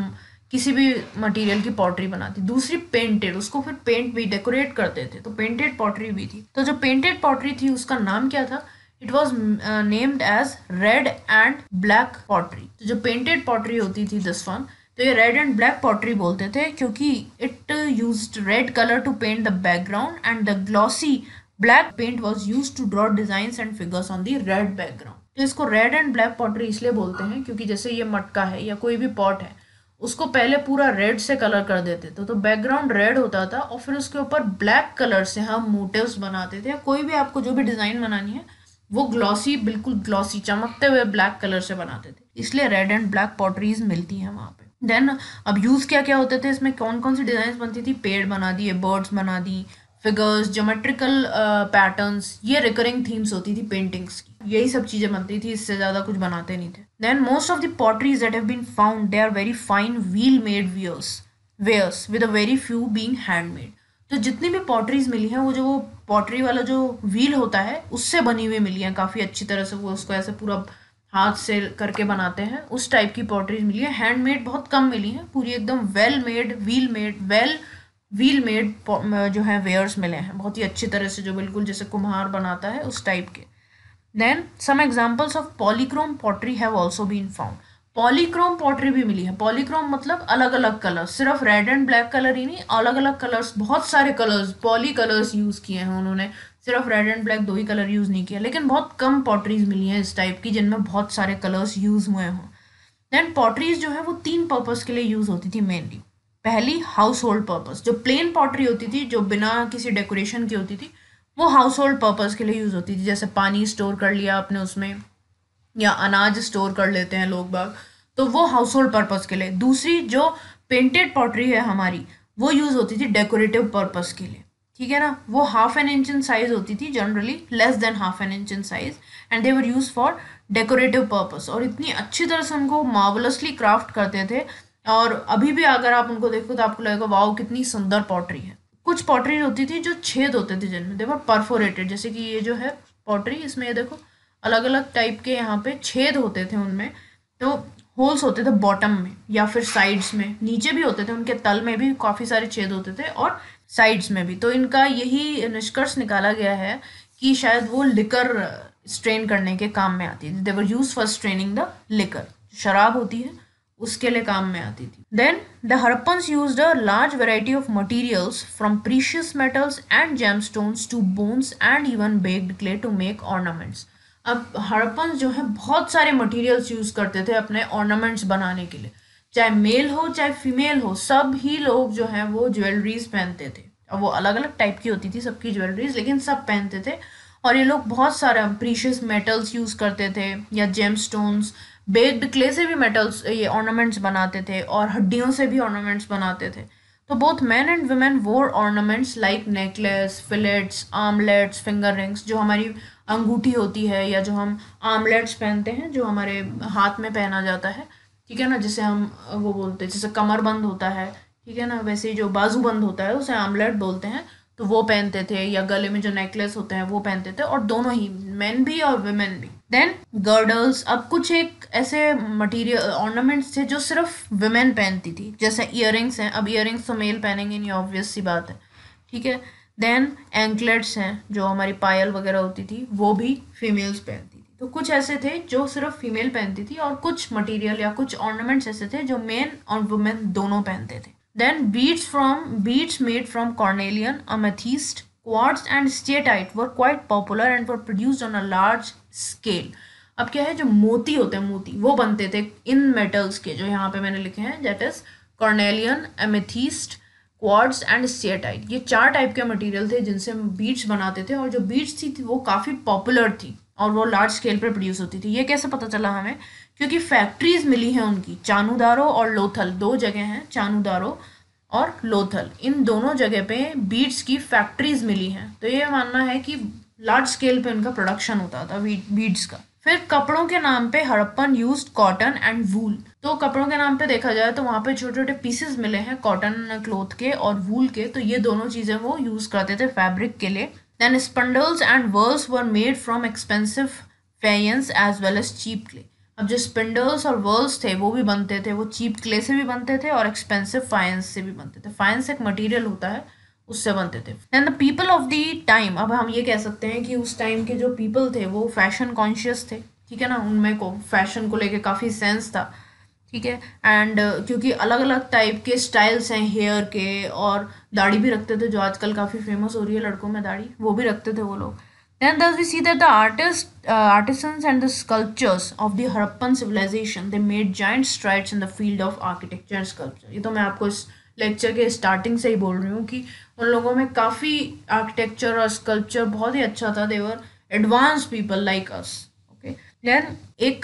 किसी भी मटेरियल की पॉटरी बनाती। दूसरी पेंटेड, उसको फिर पेंट भी डेकोरेट करते थे, तो पेंटेड पॉटरी भी थी। तो जो पेंटेड पॉटरी थी उसका नाम क्या था? It was named as red and black pottery. तो जो पेंटेड पॉटरी होती थी दिस वन, तो ये रेड एंड ब्लैक पॉटरी बोलते थे क्योंकि it used red colour to paint the background and the glossy black paint was used to draw designs and figures on the red background. तो इसको red and black pottery इसलिए बोलते हैं क्योंकि जैसे ये मटका है या कोई भी पॉट है, उसको पहले पूरा रेड से कलर कर देते थे, तो बैकग्राउंड रेड होता था और फिर उसके ऊपर ब्लैक कलर से हम मोटिव्स बनाते थे। कोई भी आपको जो भी डिज़ाइन बनानी है वो ग्लॉसी, बिल्कुल ग्लॉसी चमकते हुए ब्लैक कलर से बनाते थे, इसलिए रेड एंड ब्लैक पॉटरीज मिलती हैं वहाँ पे। देन अब यूज़ क्या क्या होते थे इसमें, कौन कौन सी डिज़ाइन बनती थी? पेड़ बना दिए, बर्ड्स बना दी, फिगर्स, ज्योमेट्रिकल पैटर्न्स, ये रिकरिंग थीम्स होती थी पेंटिंग्स की, यही सब चीज़ें बनती थी, इससे ज़्यादा कुछ बनाते नहीं थे। Then most of the potteries that have been found they are very fine wheel made wares wares with a very few being handmade. तो जितनी भी पॉटरीज मिली हैं वो जो वो पॉटरी वाला जो व्हील होता है उससे बनी हुई मिली हैं, काफ़ी अच्छी तरह से वो उसको ऐसे पूरा हाथ से करके बनाते हैं, उस टाइप की पॉटरीज मिली है। हैंडमेड बहुत कम मिली हैं, पूरी एकदम well made wheel made well wheel made जो है वेयर्स मिले हैं, बहुत ही अच्छी तरह से, जो बिल्कुल जैसे कुम्हार बनाता है उस टाइप के। Then some examples of polychrome pottery have also been found. Polychrome pottery भी मिली है। पॉलीक्रोम मतलब अलग अलग कलर, सिर्फ रेड एंड ब्लैक कलर ही नहीं, अलग अलग कलर्स, बहुत सारे कलर्स, पॉली कलर्स यूज़ किए हैं उन्होंने, सिर्फ रेड एंड ब्लैक दो ही कलर यूज़ नहीं किया। लेकिन बहुत कम पॉटरीज मिली हैं इस टाइप की जिनमें बहुत सारे कलर्स यूज़ हुए हों। देन पॉटरीज जो है वो तीन पर्पज़ के लिए यूज़ होती थी मेनली। पहली हाउस होल्ड पर्पज़, जो प्लेन पॉटरी होती थी जो बिना किसी डेकोरेशन की होती थी वो हाउस होल्ड पर्पज़ के लिए यूज़ होती थी, जैसे पानी स्टोर कर लिया आपने उसमें, या अनाज स्टोर कर लेते हैं लोग बाग, तो वो हाउस होल्ड पर्पज़ के लिए। दूसरी जो पेंटेड पॉटरी है हमारी, वो यूज़ होती थी डेकोरेटिव पर्पज़ के लिए, ठीक है ना। वो half an inch in size होती थी, generally less than half an inch in size, and they were use for decorative purpose. और इतनी अच्छी तरह से उनको मार्वलसली क्राफ्ट करते थे, और अभी भी अगर आप उनको देखो तो आपको लगेगा वाओ कितनी सुंदर पॉटरी है। कुछ पॉटरी होती थी जो छेद होते थे जिनमें, दे वर परफोरेटेड, जैसे कि ये जो है पॉटरी, इसमें ये देखो अलग अलग टाइप के यहाँ पे छेद होते थे उनमें, तो होल्स होते थे बॉटम में या फिर साइड्स में, नीचे भी होते थे, उनके तल में भी काफ़ी सारे छेद होते थे और साइड्स में भी। तो इनका यही निष्कर्ष निकाला गया है कि शायद वो लिकर स्ट्रेन करने के काम में आती थी। They were use for straining the liquor, शराब होती है उसके लिए काम में आती थी। Then the Harappans used a large variety of materials from precious metals and gemstones to bones and even baked clay to make ornaments. अब हड़प्पन्स जो है बहुत सारे मटेरियल्स यूज़ करते थे अपने ऑर्नामेंट्स बनाने के लिए, चाहे मेल हो चाहे फीमेल हो, सब ही लोग जो हैं वो ज्वेलरीज पहनते थे। अब वो अलग अलग टाइप की होती थी सबकी ज्वेलरीज, लेकिन सब पहनते थे। और ये लोग बहुत सारा प्रीशियस मेटल्स यूज़ करते थे या जेमस्टोन्स, बेक्ड क्ले से भी मेटल्स ये ऑर्नामेंट्स बनाते थे, और हड्डियों से भी ऑर्नामेंट्स बनाते थे। तो both man and women wore ornaments like necklace, fillets, armlets, finger rings, जो हमारी अंगूठी होती है, या जो हम आर्मलेट्स पहनते हैं जो हमारे हाथ में पहना जाता है, ठीक है ना, जिसे हम वो बोलते हैं, जैसे कमर बंद होता है, ठीक है ना, वैसे ही जो बाजू बंद होता है उसे आर्मलेट बोलते हैं, तो वो पहनते थे। या गले में जो नेकलेस होते हैं वो पहनते थे, और दोनों ही, मेन भी और वुमेन भी। देन गर्डल्स, अब कुछ एक ऐसे मटेरियल ऑर्नामेंट्स थे जो सिर्फ वुमेन पहनती थी, जैसे ईयरिंग्स हैं। अब ईयरिंग्स तो मेल पहनेंगे नहीं, ऑब्वियस सी बात है, ठीक है। देन एंकलेट्स हैं, जो हमारी पायल वगैरह होती थी, वो भी फीमेल्स पहनती थी। तो कुछ ऐसे थे जो सिर्फ फीमेल पहनती थी, और कुछ मटेरियल या कुछ ऑर्नामेंट्स ऐसे थे जो मेन और वुमेन दोनों पहनते थे। Then beads from beads made from carnelian, amethyst, quartz and steatite were quite popular and were produced on a large scale. अब क्या है, जो मोती होते हैं, मोती वो बनते थे इन मेटल्स के, जो यहाँ पे मैंने लिखे हैं, that is carnelian, amethyst, quartz and steatite. ये चार टाइप के मटेरियल थे जिनसे बीड्स बनाते थे, और जो बीड्स थी, थी वो काफ़ी पॉपुलर थी और वो लार्ज स्केल पर प्रोड्यूस होती थी। ये कैसे पता चला हमें? क्योंकि फैक्ट्रीज मिली हैं उनकी, चानूदारो और लोथल, दो जगह हैं, चानूदारो और लोथल, इन दोनों जगह पे बीड्स की फैक्ट्रीज मिली हैं। तो ये मानना है कि लार्ज स्केल पे इनका प्रोडक्शन होता था बीड्स का। फिर कपड़ों के नाम पे Harappan used cotton and wool. तो कपड़ों के नाम पे देखा जाए तो वहाँ पे छोटे छोटे पीसेस मिले हैं कॉटन क्लोथ के और वूल के, तो ये दोनों चीज़ें वो यूज़ करते थे फैब्रिक के लिए। Then spindles and whorls were made from expensive faience as well as cheap clay. अब जो स्पिंडल्स और वर्ल्स थे वो भी बनते थे, वो चीप क्ले से भी बनते थे और एक्सपेंसिव फाइंस से भी बनते थे। फाइंस एक मटेरियल होता है, उससे बनते थे। And the people of the time, अब हम ये कह सकते हैं कि उस टाइम के जो पीपल थे वो फैशन कॉन्शियस थे, ठीक है ना, उनमें को फैशन को लेके काफ़ी सेंस था, ठीक है। एंड uh, क्योंकि अलग अलग टाइप के स्टाइल्स हैं हेयर के, और दाढ़ी भी रखते थे, जो आजकल काफ़ी फेमस हो रही है लड़कों में दाढ़ी, वो भी रखते थे वो लोग। Then thus we see that the artists, uh, artisans and the sculptors of the Harappan civilization, they made giant strides in the field of architecture and sculpture. ये तो मैं आपको इस लेक्चर के स्टार्टिंग से ही बोल रही हूँ कि उन लोगों में काफ़ी आर्किटेक्चर और स्कल्पचर बहुत ही अच्छा था। They were advance people like us, okay. देन एक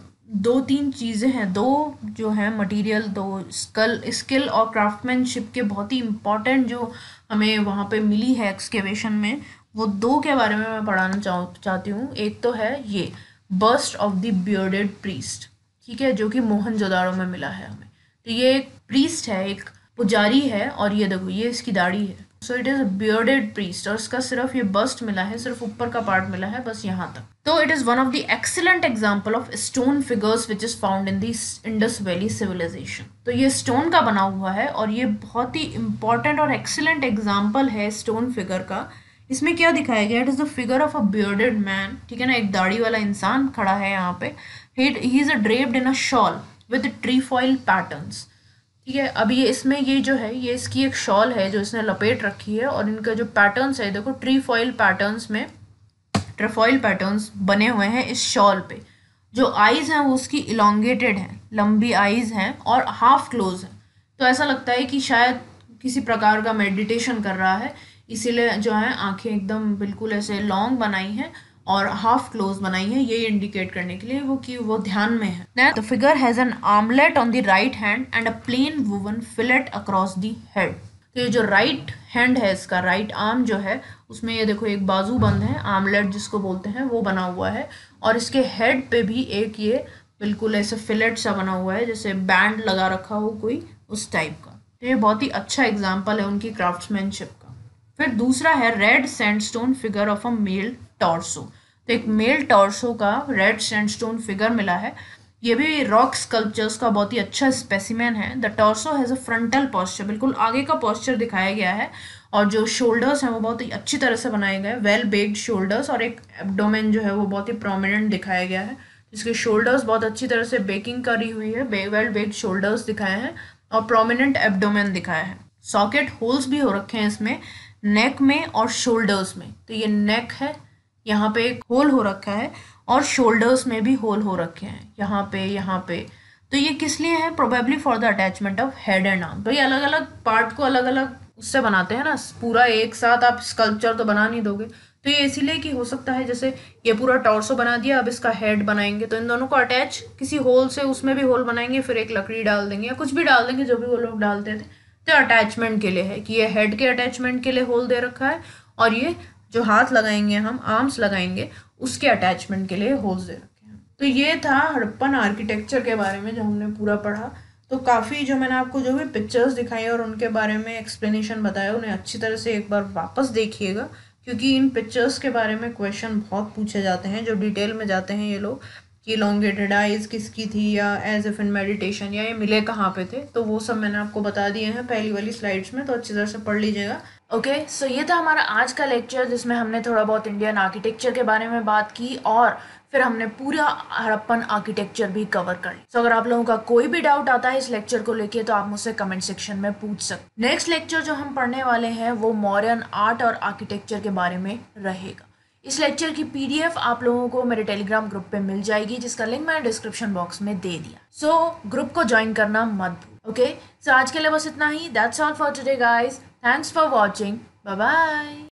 दो तीन चीज़ें हैं, दो जो है मटेरियल, दो स्कल स्किल और क्राफ्टमैनशिप के बहुत ही इम्पॉर्टेंट जो हमें वहाँ पे मिली है एक्सकेवेशन में, वो दो के बारे में मैं पढ़ाना चाह चाहती हूँ। एक तो है ये bust of the bearded priest, ठीक है, जो कि मोहनजोदाड़ो में मिला है हमें। तो ये एक प्रीस्ट है, एक पुजारी है, और ये देखो ये इसकी दाढ़ी है। So it is a bearded priest, और इसका सिर्फ ये बस्ट मिला है, सिर्फ ऊपर का पार्ट मिला है, बस यहाँ तक। तो it is one of the excellent example of stone figures which is found in the Indus valley civilisation. तो ये स्टोन का बना हुआ है, और ये बहुत ही इंपॉर्टेंट और एक्सीलेंट एग्जाम्पल है स्टोन फिगर का। इसमें क्या दिखाया गया, it is the figure of a bearded man, ठीक है ना, एक दाढ़ी वाला इंसान खड़ा है यहाँ पे। He is a draped in a shawl with trefoil patterns, ठीक है। अब ये इसमें ये जो है, ये इसकी एक शॉल है जो इसने लपेट रखी है, और इनका जो पैटर्न्स है देखो, ट्री फॉइल पैटर्न्स में ट्रेफॉइल पैटर्न्स बने हुए हैं इस शॉल पे। जो आईज हैं वो उसकी इलोंगेटेड हैं, लंबी आईज हैं और हाफ क्लोज हैं। तो ऐसा लगता है कि शायद किसी प्रकार का मेडिटेशन कर रहा है, इसीलिए जो है आंखें एकदम बिल्कुल ऐसे लॉन्ग बनाई हैं और हाफ क्लोज बनाई है, ये इंडिकेट करने के लिए वो कि वो ध्यान में है। The figure has an armlet on the right hand and a plain woven fillet across the head. तो ये जो राइट हैंड है, इसका राइट आर्म जो है, उसमें ये देखो एक बाजू बंद है, आर्मलेट जिसको बोलते हैं, वो बना हुआ है, और इसके हेड पे भी एक ये बिल्कुल ऐसे फिलेट सा बना हुआ है, जैसे बैंड लगा रखा हो कोई, उस टाइप का। तो ये बहुत ही अच्छा एग्जाम्पल है उनकी क्राफ्ट्समैनशिप का। फिर दूसरा है red sandstone figure of a male torso. तो एक मेल टॉर्सो का रेड सैंडस्टोन फिगर मिला है। ये भी रॉक स्कल्पचर्स का बहुत ही अच्छा स्पेसिमेन है। The torso has a frontal posture, बिल्कुल आगे का पॉस्चर दिखाया गया है, और जो शोल्डर्स हैं वो बहुत ही अच्छी तरह से बनाए गए, वेल बेक्ड शोल्डर्स, और एक एब्डोमेन जो है वो बहुत ही प्रोमिनेंट दिखाया गया है। इसके शोल्डर्स बहुत अच्छी तरह से बेकिंग करी हुई है, वेल बेक्ड शोल्डर्स दिखाए हैं, और प्रोमिनेंट एब्डोमेन दिखाया है। सॉकेट होल्स भी हो रखे हैं इसमें, नेक में और शोल्डर्स में। तो ये नेक है, यहाँ पे एक होल हो रखा है, और शोल्डर्स में भी होल हो रखे हैं, यहाँ पे, यहाँ पे। तो ये किस लिए है? Probably for the attachment of head and arm. तो ये अलग अलग पार्ट को अलग अलग उससे बनाते हैं ना, पूरा एक साथ आप स्कल्पचर तो बना नहीं दोगे। तो ये इसीलिए कि हो सकता है जैसे ये पूरा टॉर्सो बना दिया, अब इसका हेड बनाएंगे, तो इन दोनों को अटैच किसी होल से, उसमें भी होल बनाएंगे, फिर एक लकड़ी डाल देंगे या कुछ भी डाल देंगे, जो भी वो लोग डालते थे। तो अटैचमेंट के लिए है कि ये हेड के अटैचमेंट के लिए होल दे रखा है, और ये जो हाथ लगाएंगे हम, आर्म्स लगाएंगे, उसके अटैचमेंट के लिए होल्स दे रखे हैं। तो ये था हड़प्पन आर्किटेक्चर के बारे में जो हमने पूरा पढ़ा। तो काफ़ी जो मैंने आपको जो भी पिक्चर्स दिखाई और उनके बारे में एक्सप्लेनेशन बताया, उन्हें अच्छी तरह से एक बार वापस देखिएगा, क्योंकि इन पिक्चर्स के बारे में क्वेश्चन बहुत पूछे जाते हैं, जो डिटेल में जाते हैं ये लोग, कि इलोंगेटेड आइज किसकी थी, या एज इफ इन मेडिटेशन, या ये मिले कहाँ पे थे। तो वो सब मैंने आपको बता दिए हैं पहली वाली स्लाइड्स में, तो अच्छी तरह से पढ़ लीजिएगा। ओके, सो ये था हमारा आज का लेक्चर, जिसमें हमने थोड़ा बहुत इंडियन आर्किटेक्चर के बारे में बात की, और फिर हमने पूरा हड़प्पन आर्किटेक्चर भी कवर कर लिया। सो अगर आप लोगों का कोई भी डाउट आता है इस लेक्चर को लेके, तो आप मुझसे कमेंट सेक्शन में पूछ सकते। नेक्स्ट लेक्चर जो हम पढ़ने वाले हैं वो मौर्यन आर्ट और आर्किटेक्चर के बारे में रहेगा। इस लेक्चर की पीडीएफ आप लोगों को मेरे टेलीग्राम ग्रुप पे मिल जाएगी, जिसका लिंक मैंने डिस्क्रिप्शन बॉक्स में दे दिया। सो so, ग्रुप को ज्वाइन करना मत भूलो। ओके, सो आज के लिए बस इतना ही। That's all for today guys. Thanks for watching. Bye bye.